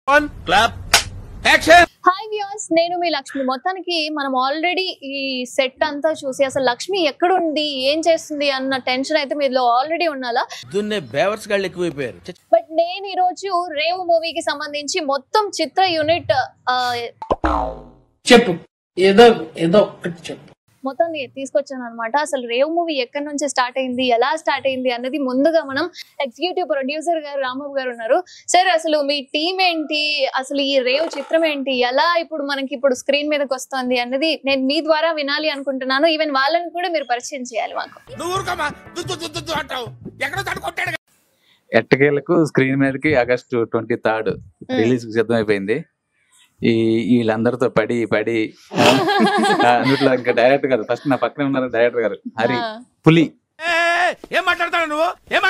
Hi viewers, నేను మీ లక్ష్మి. మొత్తానికి మనం ఆల్రెడీ ఈ సెట్ అంతా చూసి అసలు లక్ష్మి ఎక్కడుంది, ఏం చేస్తుంది అన్న టెన్షన్ అయితే మీలో ఆల్రెడీ ఉన్నాలా. బట్ నేను ఈ రోజు రేవు మూవీకి సంబంధించి మొత్తం చిత్ర యూనిట్ చెప్పు, ఏదో ఏదో ఒకటి చెప్పు. మొత్తాన్ని తీసుకొచ్చాను అనమాట. అసలు రేవ్ మూవీ ఎక్కడి నుంచి స్టార్ట్ అయింది, ఎలా స్టార్ట్ అయింది అన్నది ముందుగా మనం ఎగ్జిక్యూటివ్ ప్రొడ్యూసర్ గారు రాంబాబు గారు ఉన్నారు. సార్, అసలు మీ టీం ఏంటి, అసలు ఈ రేవ్ చిత్రం ఏంటి, ఎలా ఇప్పుడు మనకి ఇప్పుడు స్క్రీన్ మీదకి వస్తుంది అన్నది నేను మీ ద్వారా వినాలి అనుకుంటున్నాను. ఈవెన్ వాళ్ళని కూడా మీరు పరిచయం చేయాలి మాకు. ఎట్టకేలకు స్క్రీన్ మీదకి ఆగస్టు 23 రిలీజ్ సిద్ధమైపోయింది. వీళ్ళందరితో పడి అందులో ఇంకా డైరెక్టర్ గారు, ఫస్ట్ నా పక్కనే ఉన్నారు డైరెక్టర్ గారు హరి పులి. ఏం మాట్లాడతావు నువ్వు?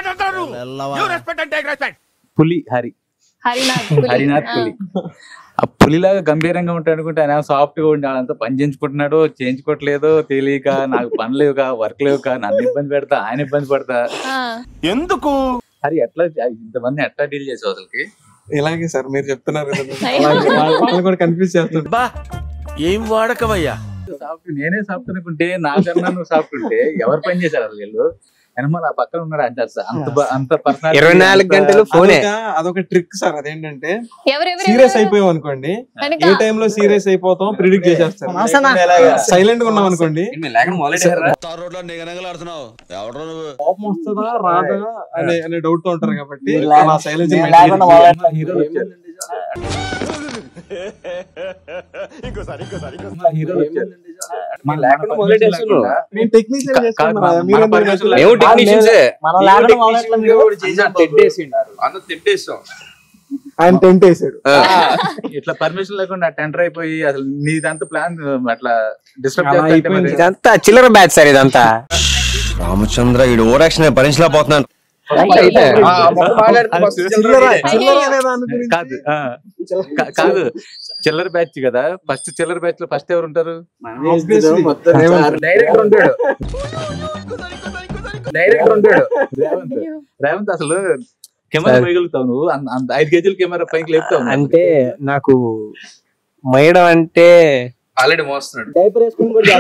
పులి హరినాథ్ పులి. ఆ పులిలాగా గంభీరంగా ఉంటాడు అనుకుంటే ఆయన సాఫ్ట్ గా ఉండి వాళ్ళంతా పని చేయించుకుంటున్నాడో చేయించుకోవట్లేదో తెలియక, నాకు పని లేవుగా, వర్క్ లేవుగా, నన్ను ఇబ్బంది పెడతా, ఆయన ఇబ్బంది పడతా. ఎందుకు హరి ఎట్లా ఇంతమంది ఎట్లా డీల్ చేసావు అసలుకి? ఇలాగే సార్ మీరు చెప్తున్నారు కూడా కన్ఫ్యూజ్ చేస్తున్నా. ఏం వాడకవయ్యా? నేనే సాఫ్ట్ అనుకుంటే, నాకన్నా నువ్వు సాఫ్ట్ ఉంటే ఎవరు పని చేశారు అసలు వీళ్ళు? వెనమాల ఆ పక్కన ఉన్నాడు అంత పర్సనల్ 24 గంటలు ఫోనే. అదొక ట్రిక్ సార్. అదేంటంటే సీరియస్ అయిపోయాం అనుకోండి, ఏ టైమ్ లో సీరియస్ అయిపోతాం ప్రిడిక్ట్ చేసేస్తాం. సైలెంట్ గా ఉన్నాం అనుకోండి, కోపం వస్తుందా రాదా అనే డౌట్ తో ఉంటారు. కాబట్టి సైలెన్స్ ఆయన టెంట్ వేసాడు. ఇట్లా పర్మిషన్ లేకుండా టెండర్ అయిపోయి అసలు నీదంతా ప్లాన్ అట్లా డిస్టర్బ్ చేస్తా. ఇదంతా చిల్లర బ్యాచ్ సార్ ఇదంతా. రామచంద్ర ఈ ఓవర్ యాక్షన్ భరించలేకపోతున్నాను. కాదు చిల్లర బ్యాచ్ కదా. ఫస్ట్ చిల్లర బ్యాచ్ లో ఫస్ట్ ఎవరు ఉంటారు? డైరెక్టర్ ఉంటాడు రేవంత్. అసలు కెమెరా వేయగలుగుతావు నువ్వు? 5 కేజీల కెమెరా పైకి లేపుతావు అంటే నాకు మోయడం అంటే ఆల్రెడీ మోస్తున్నాడు. డైపర్ వేసుకుని కూడా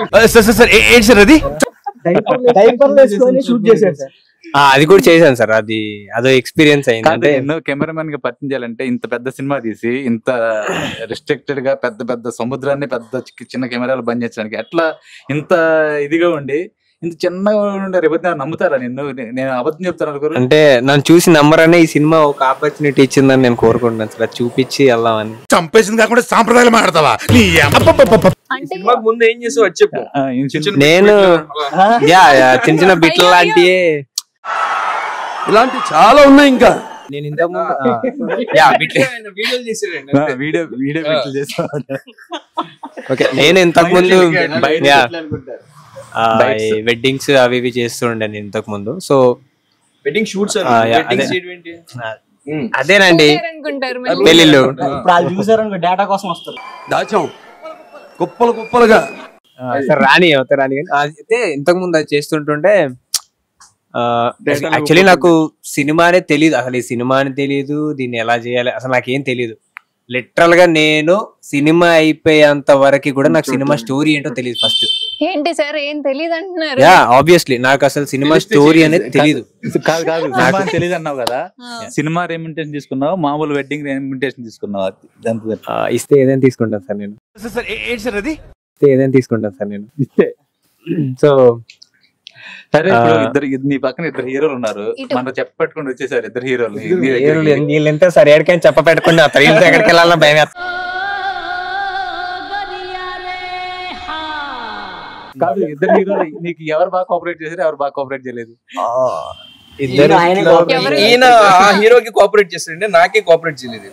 షూట్ చేశాడు సార్. అది కూడా చేశాను సార్. అదో ఎక్స్పీరియన్స్ అయింది. అంటే ఎన్నో కెమెరామెన్ గా పరిచయం చేయాలంటే ఇంత పెద్ద సినిమా తీసి ఇంత రిస్ట్రిక్టెడ్ గా పెద్ద సముద్రాన్ని పెద్ద చిన్న కెమెరాలు బంద్ చేయడానికి ఎట్లా ఇంత ఇదిగా ఉండి ఇంత చిన్నగా ఉండే రేపు నమ్ముతారా నిన్ను? నేను అబద్ధం చెప్తాను అనుకోరు. అంటే నన్ను చూసి నంబరనే ఈ సినిమా ఒక ఆపర్చునిటీ ఇచ్చిందని నేను కోరుకుంటున్నాను సార్. చూపించి వెళ్దామని. చంపేసింది కాకుండా సాంప్రదాయాలు మాడతావా? సినిమాకి ముందు ఏం చేసావు చెప్పు. నేను చిన్న చిన్న బిట్ల లాంటివి ఇలాంటి చాలా ఉన్నాయి. ఇంకా నేను ఇంతకుముందు నేను ఇంతకుముందు వెడ్డింగ్స్ అవి ఇవి చేస్తుండే ఇంతకు ముందు. సో వెడ్డింగ్ షూట్స్ అదేనండి పెళ్ళిళ్ళు డేటా కోసం వస్తారు. దాచాం కుప్పలుగా రాని అయితే ఇంతకు ముందు అది చేస్తుంటుంటే యాక్చువల్లీ నాకు సినిమానే తెలియదు. అసలు ఈ సినిమాని తెలియదు, దీన్ని ఎలా చేయాలి అసలు నాకేం తెలియదు. లిటరల్ గా నేను సినిమా అయిపోయేంత వరకు కూడా నాకు సినిమా స్టోరీ ఏంటో తెలియదు. ఫస్ట్ ఏంటి సార్ ఏం తెలియదు అంటున్నారు? ఆబ్వియస్లీ నాకు అసలు సినిమా స్టోరీ అనేది తెలియదు. నాకు తెలియదు అన్నావు కదా. సినిమా రెమ్యునరేషన్ తీసుకున్నావు, మామూలు వెడ్డింగ్ రెమ్యునరేషన్ తీసుకున్నావు? ఇస్తే ఏదైనా తీసుకుంటాను సార్ నేను. ఇస్తే సో సరే, నీ పక్కన 2 హీరోలు ఉన్నారు. మనం చెప్పట్టుకుని వచ్చేసారు 2 హీరోలు. వీళ్ళంతా సరే ఎక్కడికైనా చెప్ప పెట్టుకుని ఎక్కడికి వెళ్ళాలన్నా భయం. కాదు, 2 హీరోలు నీకు ఎవరు బాగా కోఆపరేట్ చేశారు, ఎవరు బాగా కోఆపరేట్ చేయలేదు? ఈయన ఆ హీరోకి కోఆపరేట్ చేస్తారంటే నాకే కోఆపరేట్ చేయలేదు.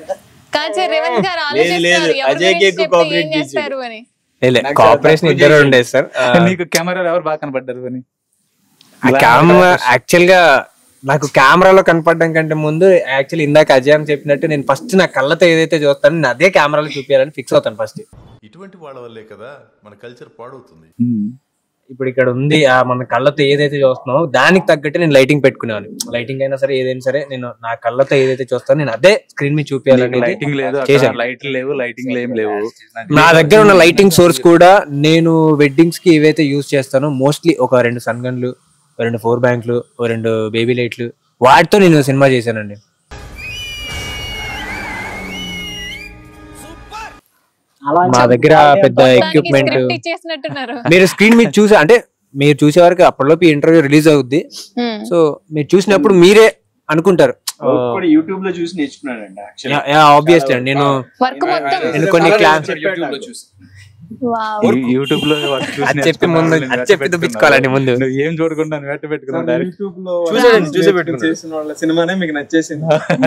కోఆపరేషన్ ఇద్దరు ఉండేది సార్. నీకు కెమెరా ఎవరు బాగా కనపడ్డారు అని? యాక్చువల్ గా నాకు కెమెరాలో కనపడడం కంటే ముందు యాక్చువల్లీ ఇందాక అజయ్ చెప్పినట్టు నేను ఫస్ట్ నా కళ్ళతో ఏదైతే చూస్తానో నేను అదే కెమెరాలో చూపించాలని ఫిక్స్ అవుతాను ఫస్ట్. ఇటువంటి వాళ్ళ వల్లే కదా మన కల్చర్ పాడవుతుంది. ఇప్పుడు ఇక్కడ ఉంది మన కళ్ళతో ఏదైతే చూస్తున్నామో దానికి తగ్గట్టు నేను లైటింగ్ పెట్టుకునేవాను. లైటింగ్ అయినా సరే ఏదైనా సరే నేను నా కళ్ళతో ఏదైతే చూస్తానో నేను అదే స్క్రీన్ మీద చూపించాలని. లైటింగ్ లేదు, లైట్లు లేవు, లైటింగ్ ఏం లేవు. నా దగ్గర ఉన్న లైటింగ్ సోర్స్ కూడా నేను వెడ్డింగ్స్ కి ఏవైతే యూజ్ చేస్తానో మోస్ట్లీ ఒక 2 సన్ గన్లు, 2 4 బ్యాంక్లు, 2 బేబీ లైట్లు, వాటితో నేను సినిమా చేశానండి. మా దగ్గర పెద్ద ఎక్విప్మెంట్ మీరు స్క్రీన్ మీద చూసా అంటే మీరు చూసే వరకు అప్పటిలోపు ఇంటర్వ్యూ రిలీజ్ అవుద్ది. సో మీరు చూసినప్పుడు మీరే అనుకుంటారు యూట్యూబ్ లో చూసి నేర్చుకున్నానండి. ఆబ్వియస్లీ నేను కొన్ని క్లాస్ యూట్యూబ్ లో చెప్పి ముందు చెప్పి చూపించుకోవాలండి. ముందు ఏం చూడకుండా యూట్యూబ్ లో చేసిన వాళ్ళ సినిమానే మీకు నచ్చేసింది.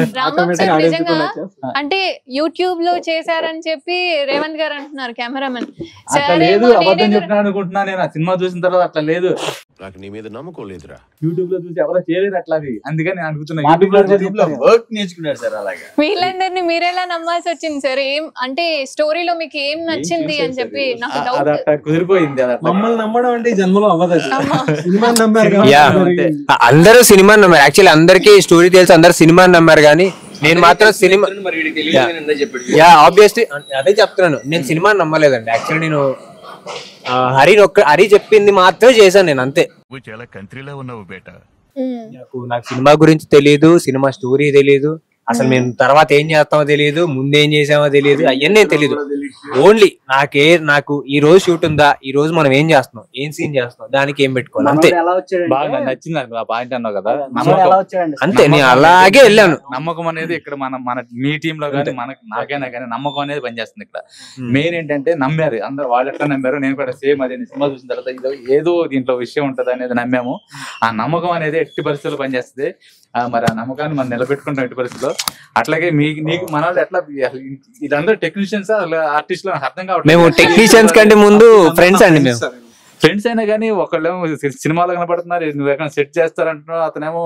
అంటే యూట్యూబ్ లో చేశారని చెప్పి రేవంత్ గారు అంటున్నారు కెమెరామెన్. లేదు, అబద్ధం చెప్తున్నాను అనుకుంటున్నా నేను. ఆ సినిమా చూసిన తర్వాత అట్లా లేదు. నాకు నీ మీద నమ్మకం లేదురా. యూట్యూబ్ లో చూసి ఎవరో చేయలేదు అట్లా, అందుకని నేను అడుగుతున్నా. వర్క్ నేర్చుకున్నాడు సార్. అలాగే వీళ్ళందరినీ మీరెలా నమ్మాల్సి వచ్చింది సార్? ఏం అంటే స్టోరీలో మీకు ఏం నచ్చింది అని చెప్పి నాకు డౌట్. కుదిరిపోయింది. మమ్మల్ని నమ్మడం అంటే ఈ జన్మలో అవ్వదు. సినిమా నమ్మారు, అందరూ సినిమా నమ్మారు. యాక్చువల్లీ అందరికి స్టోరీ తెలుసు, అందరు సినిమా నమ్మారు. కానీ నేను మాత్రం సినిమా ఆబ్వియస్లీ అదే చెప్తున్నాను, నేను సినిమా నమ్మలేదండి. యాక్చువల్లీ నేను హరి చెప్పింది మాత్రమే చేశాను నేను, అంతే. చాలా కంట్రీలో ఉన్నావు బేటా. నాకు సినిమా గురించి తెలియదు, సినిమా స్టోరీ తెలియదు, అసలు మేము తర్వాత ఏం చేస్తామో తెలియదు, ముందేం చేసామో తెలియదు, అవన్నీ తెలియదు. ఓన్లీ నాకు ఈ రోజు షూట్ ఉందా, ఈ రోజు మనం ఏం చేస్తున్నాం, ఏం సీన్ చేస్తున్నాం, దానికి ఏం పెట్టుకోవాలి, అంతే. బాగా నచ్చింది ఆ పాయింట్ అన్నావు కదా, అంతే. నేను అలాగే వెళ్ళాను. నమ్మకం అనేది ఇక్కడ మన మీ టీమ్ లో కానీ నాకైనా కానీ నమ్మకం అనేది పనిచేస్తుంది ఇక్కడ. మెయిన్ ఏంటంటే నమ్మారు అందరు, వాళ్ళు ఎట్లా నమ్మారు, నేను కూడా సేమ్ అదే. సినిమా చూసిన తర్వాత ఏదో దీంట్లో విషయం ఉంటది అనేది నమ్మాము. ఆ నమ్మకం అనేది ఎట్టి పరిస్థితుల్లో పనిచేస్తుంది. మరి ఆ నమ్మకాన్ని మనం నిలబెట్టుకుంటాం ఎట్టి పరిస్థితుల్లో. అట్లాగే నీకు మన వాళ్ళు ఎట్లా, ఇదందరూ టెక్నీషియన్స్ ఆర్టిస్ట్ అర్థం కావట్లేదు. మేము టెక్నీషియన్స్ కంటే ముందు ఫ్రెండ్స్ అండి. మేము ఫ్రెండ్స్ అయినా కానీ ఒకళ్ళేమో సినిమాలో కనపడుతున్నారు, నువ్వు ఎక్కడ సెట్ చేస్తారంటున్నావు, అతనేమో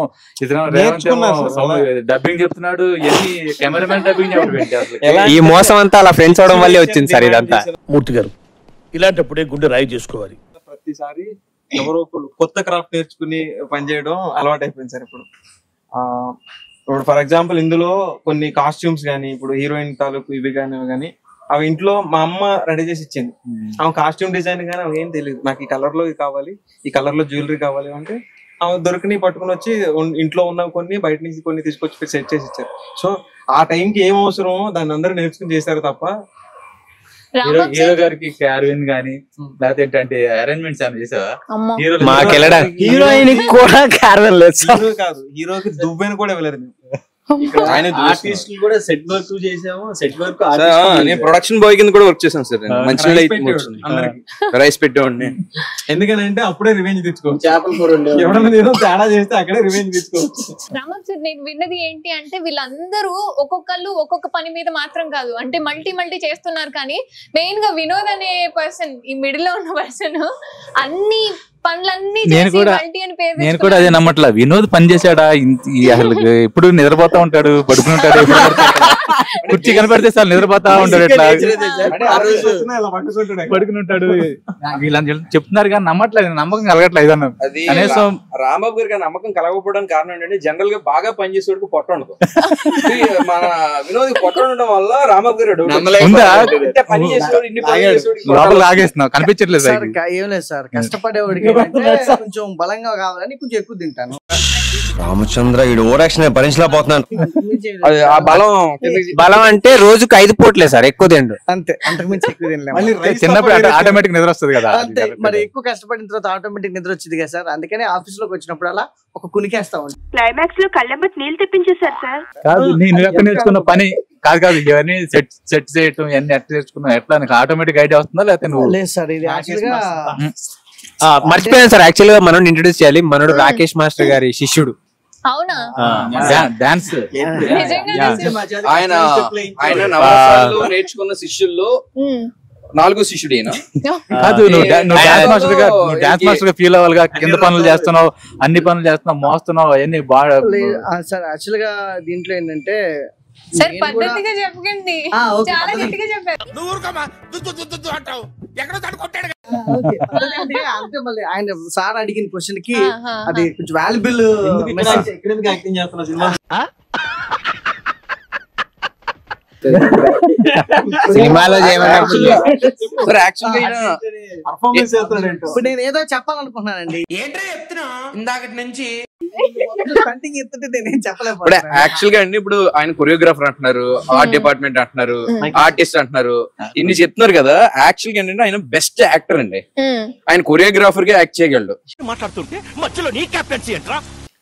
డబ్బింగ్ చెప్తున్నాడు, ఎన్ని కెమెరామెన్ డబ్బింగ్ చెప్పడం. ఈ మోసం అంతా అలా ఫ్రెండ్స్ అవడం వల్లే వచ్చింది సార్ ఇదంతా. మూర్తి గారు, ఇలాంటప్పుడే గుండె రాయి చేసుకోవాలి. ప్రతిసారి ఎవరో ఒకరు కొత్త క్రాఫ్ట్ నేర్చుకుని పనిచేయడం అలవాటు అయిపోయింది సార్. ఇప్పుడు ఫర్ ఎగ్జాంపుల్ ఇందులో కొన్ని కాస్ట్యూమ్స్ కానీ, ఇప్పుడు హీరోయిన్ తాలూకు ఇవి కానీ అవి ఇంట్లో మా అమ్మ రెడీ చేసి ఇచ్చింది. ఆమె కాస్ట్యూమ్ డిజైన్ కానీ అవి ఏం తెలియదు. నాకు ఈ కలర్ లో కావాలి, ఈ కలర్ లో జ్యువెలరీ కావాలి అంటే ఆమె దొరికిని పట్టుకుని వచ్చి ఇంట్లో ఉన్న కొన్ని బయట నుంచి కొన్ని తీసుకొచ్చి సెట్ చేసి ఇచ్చారు. సో ఆ టైంకి ఏం అవసరమో దాన్ని అందరూ నేర్చుకుని చేశారు తప్ప. హీరో గారికి క్యారవిన్ గానీ లేకపోతే ఏంటంటే అరేంజ్మెంట్స్ ఏమైనా చేసావా? హీరోయిన్ కూడా క్యారవిన్ లేదు, హీరో కాదు, హీరోకి దువ్వెని కూడా వెళ్ళదు. ఆర్టిస్టులు కూడా సెట్ వర్క్ చేసాము. సెట్ వర్క్ నేను ప్రొడక్షన్ బాయ్ కింద కూడా వర్క్ చేశాను సార్. మంచి రైస్ పెట్టేవాడిని. ఎందుకనంటే అప్పుడే రివెంజ్ తెచ్చుకోవచ్చు. చేపల కూర ఎవరైనా తేడా చేస్తే అక్కడే రివెంజ్ తెచ్చుకోవచ్చు. రామక్ సార్, నేను విన్నది ఏంటి అంటే వీళ్ళందరూ ఒక్కొక్కళ్ళు ఒక్కొక్క పని మీద మాత్రం కాదు, అంటే మల్టీ చేస్తున్నారు. కానీ మెయిన్ గా వినోద్ అనే పర్సన్, ఈ మిడిల్ లో ఉన్న పర్సన్ అన్ని పనులన్నీ నేను కూడా అదే నమ్మట్లా. వినోద్ పని చేశాడా? అసలు ఎప్పుడు నిద్రపోతా ఉంటాడు, పడుకుని ఉంటాడు, కుర్చీ కనపడితే సార్ నిద్రపోతా ఉంటాడు, ఎట్లా పడుకుని ఉంటాడు. వీళ్ళని చెప్తున్నారు కానీ నమ్మట్లేదు, నమ్మకం కలగట్లేదు అన్న. కనీసం రాంబాబు గారికి నమ్మకం కలగకపోవడానికి కారణం ఏంటంటే జనరల్ గా బాగా పనిచేసేవాడికి పొట్ట ఉండదు. మన వినోద్ పొట్ట ఉండడం వల్ల రాంబాబు గారు పని చేసేవాడు, ఇన్ని పని చేసేవాడు లోపల లాగేస్తున్నావు, కనిపించట్లేదు. ఏం లేదు సార్, కష్టపడేవాడికి కొంచెం బలంగా కావాలని కొంచెం ఎక్కువ తింటాను. రామచంద్ర ఈ ఓవరాక్షన్ భరించలేకపోతున్నాను. బలం అంటే రోజుకు 5 పూట్లే సార్, ఎక్కువ తిండు అంతే, అంతకుమించి ఎక్కువ తినలేము. చిన్నప్పుడు ఆటోమేటిక్ నిద్ర వస్తుంది కదా. అంతే, మరి ఎక్కువ కష్టపడిన తర్వాత ఆటోమేటిక్ నిద్ర వచ్చింది కదా సార్. అందుకని ఆఫీస్ లోకి వచ్చినప్పుడు అలా ఒక కునికేస్తా ఉంటాం. క్లైమాక్స్ లో కళ్ళెంబట్ నీళ్ళు తెప్పించేశారు సార్. కాదు, నేను ఎక్కడ నేర్చుకున్న పని కాదు ఇవన్నీ సెట్ చేయటం ఇవన్నీ ఎట్లా నేర్చుకున్నావు, ఎట్లా నీకు ఆటోమేటిక్ ఐడియా వస్తుందా లేకపోతే నువ్వు? లేదు సార్, ఇది యాక్చువల్ గా మర్చిపోయాను సార్. యాక్చువల్ గా మనం ఇంట్రొడ్యూస్ చేయాలి. మనోడు రాకేష్ మాస్టర్ గారి శిష్యుడు. అవునా? డాన్స్ ఆయన నవరసాల్లో నేర్చుకున్న శిష్యుల్లో 4వ శిష్యుడు ఈయన. కాదు, నువ్వు డాన్స్ మాస్టర్ గా ఫీల్ అవ్వాలిగా. కింద పనులు చేస్తున్నావు, అన్ని పనులు చేస్తున్నావు, మోస్తున్నావు, అవన్నీ బాగా సార్. యాక్చువల్ గా దీంట్లో ఏంటంటే సార్ పద్ధతిగా చెప్పకండి, చాలా గట్టిగా చెప్పారు. నువ్వు అంటే మళ్ళీ ఆయన సార్ అడిగిన క్వశ్చన్ కి అది కొంచెం వాల్యుబుల్ యాక్టింగ్ చేస్తున్నా సినిమా సినిమాలో పర్ఫార్మెన్స్ చేస్తాడు. ఇప్పుడు నేను ఏదో చెప్పాలనుకున్నానండి ఇందాకటి నుంచి స్టంటింగ్ ఎత్తుంటే నేనేం ఇప్పుడు చెప్పలేకపోతున్నాను. యాక్చువల్ గా అండి ఇప్పుడు ఆయన కొరియోగ్రాఫర్ అంటున్నారు, ఆర్ట్ డిపార్ట్మెంట్ అంటున్నారు, ఆర్టిస్ట్ అంటున్నారు, ఇన్ని చెప్తున్నారు కదా. యాక్చువల్ గా ఏంటంటే ఆయన బెస్ట్ యాక్టర్ అండి. ఆయన కొరియోగ్రాఫర్ గా యాక్ట్ చేయగలడు. మాట్లాడుతుంటే మధ్యలో నీ కెప్టెన్సీ ఏంట్రా?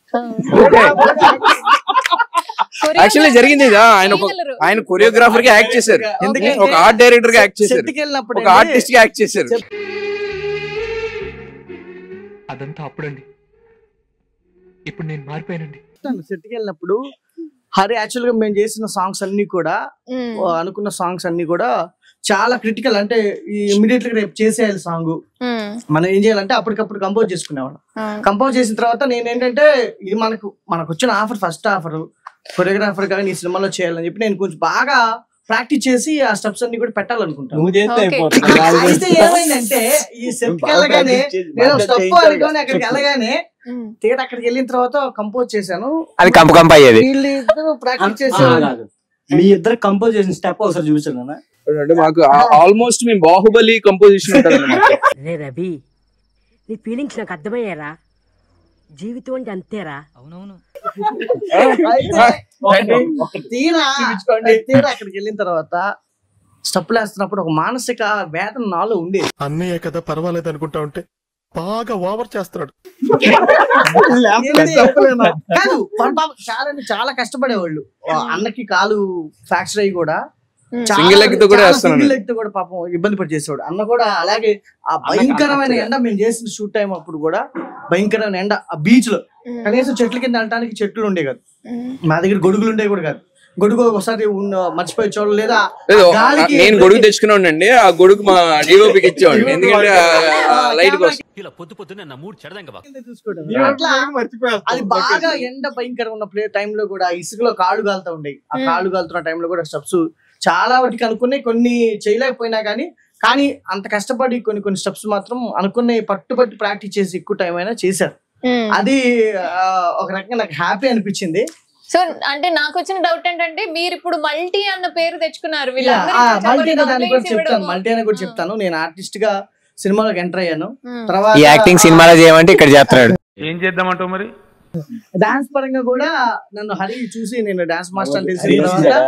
యాక్చువల్లీ జరిగింది ఇదా, ఆయన కొరియోగ్రాఫర్ గా యాక్ట్ చేశారు, ఒక ఆర్ట్ డైరెక్టర్ గా యాక్ట్ చేశారు, ఒక ఆర్టిస్ట్ గా యాక్ట్ చేశారు. అదంతా అప్పుడండి, ఇప్పుడు నేను మారిపోయానండి. సెట్కి వెళ్ళినప్పుడు హరి యాక్చువల్ గా మేము చేసిన సాంగ్స్ అన్ని కూడా అనుకున్న సాంగ్స్ అన్ని కూడా చాలా క్రిటికల్. అంటే ఇమీడియట్ గా రేపు చేసేయాలి సాంగ్, మనం ఏం చేయాలంటే అప్పటికప్పుడు కంపోజ్ చేసుకునేవాళ్ళం. కంపోజ్ చేసిన తర్వాత నేనేంటంటే ఇది మనకు వచ్చిన ఆఫర్, ఫస్ట్ ఆఫర్ కొరియోగ్రాఫర్ గా ఈ సినిమాలో చేయాలని చెప్పి నేను కొంచెం బాగా ప్రాక్టీస్ చేసి ఆ స్టెప్స్ అన్ని కూడా పెట్టాలనుకుంటాను. అయితే ఏమైందంటే ఈ సెట్ వెళ్ళగానే నేను స్టెప్ అనుకోని అక్కడికి వెళ్ళగానే థియేటర్ అక్కడికి వెళ్ళిన తర్వాత కంపోజ్ చేశాను, అది కంప్ అయ్యేది. వీళ్ళిద్దరు ప్రాక్టీస్ చేశారు. మీ ఇద్దరు కంపోజ్ చేసిన స్టెప్ ఒకసారి చూపించాను. అంటే మాకు ఆల్మోస్ట్ మేము బాహుబలి కంపోజిషన్ ఉంటుంది. రవి నీ ఫీలింగ్స్ నాకు అర్థమయ్యారా? జీవితం అంటే అంతేరా. అవునవును. తీరా అక్కడికి వెళ్ళిన తర్వాత స్టెప్పులు వేస్తున్నప్పుడు ఒక మానసిక వేదన నాలో ఉండేది. అన్నయ్య కదా పర్వాలేదు అనుకుంటా ఉంటే బాగా ఓవర్ చేస్తున్నాడు. కాదు చాలా కష్టపడేవాళ్ళు. అన్నకి కాలు ఫ్రాక్చర్ అయ్యి కూడా సింగిల్ లెగ్ తో కూడా పాపం ఇబ్బంది పడి చేసేవాడు. అన్న కూడా అలాగే ఆ భయంకరమైన ఎండ మేము చేసిన షూట్ టైం అప్పుడు కూడా భయంకరమైన ఎండ, ఆ బీచ్ లో కనీసం చెట్ల కింద వెళ్ళడానికి చెట్లు ఉండే కాదు, మా దగ్గర గొడుగులు ఉండే కూడా కాదు. గొడుగు ఒకసారి మర్చిపోయి చూడ లేదా నేను గొడుగు తెచ్చుకున్నాండి, ఆ గొడుగు మా డిఓపికి ఇచ్చేవాడిని, ఎందుకంటే లైట్ కోసం. అది బాగా ఎండ భయంకరం ఉన్న టైంలో కూడా ఇసుకలో కాళ్ళు కాలుతా ఉండేవి. ఆ కాళ్ళు కాలుతున్న టైంలో కూడా స్టెప్స్ చాలా వాటికి అనుకున్నాయి, కొన్ని చేయలేకపోయినా కానీ అంత కష్టపడి కొన్ని స్టెప్స్ మాత్రం అనుకున్నాయి పట్టు ప్రాక్టీస్ చేసి ఎక్కువ టైం అయినా చేశారు. అది ఒక రకంగా నాకు హ్యాపీ అనిపించింది. సో అంటే నాకు వచ్చిన డౌట్ ఏంటంటే మీరు ఇప్పుడు మల్టీ అన్న పేరు తెచ్చుకున్నారు. మల్టీ అని కూడా చెప్తాను. నేను ఆర్టిస్ట్ గా సినిమాలోకి ఎంటర్ అయ్యాను. తర్వాత యాక్టింగ్ సినిమాలో చేయమంటే ఇక్కడ చేస్తున్నాడు. ఏం చేద్దామంటావు మరి? డాన్స్ పరంగా కూడా నన్ను హరి చూసి నేను డాన్స్ మాస్టర్ అని తెలిసిన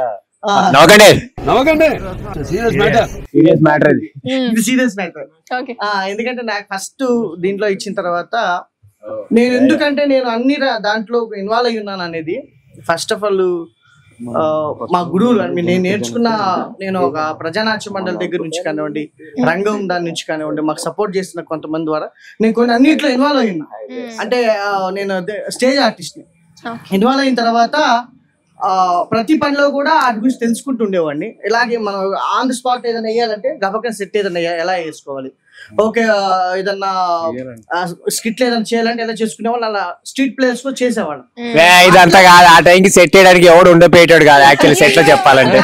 సీరియస్ మ్యాటర్. ఎందుకంటే నాకు ఫస్ట్ దీంట్లో ఇచ్చిన తర్వాత నేను అన్ని దాంట్లో ఇన్వాల్వ్ అయి ఉన్నాను అనేది ఫస్ట్ ఆఫ్ ఆల్ మా గురువులు నేను నేర్చుకున్న, నేను ఒక ప్రజానాట్య మండలి దగ్గర నుంచి కానివ్వండి, రంగం దాని నుంచి కానివ్వండి, మాకు సపోర్ట్ చేస్తున్న కొంతమంది ద్వారా నేను కొన్ని అన్నిట్లో ఇన్వాల్వ్ అయ్యి ఉన్నా. అంటే నేను స్టేజ్ ఆర్టిస్ట్ ని ఇన్వాల్వ్ అయిన తర్వాత ప్రతి పనిలో కూడా వాటి గురించి తెలుసుకుంటూ ఉండేవాడిని. ఇలాగే మనం ఆన్ ది స్పాట్ ఏదైనా వేయాలంటే గబకన్ సెట్ ఏదైనా ఎలా వేసుకోవాలి, ఓకే ఏదన్నా స్కిట్లు ఏదైనా చేయాలంటే ఎలా చేసుకునేవాళ్ళు, అలా స్ట్రీట్ ప్లేస్ లో చేసేవాళ్ళు. ఇదంతా కాదు, ఆ టైంకి సెట్ చేయడానికి ఎవడు ఉండపోయేటాడు కాదు. యాక్చువల్లీ సెట్ లో చెప్పాలంటే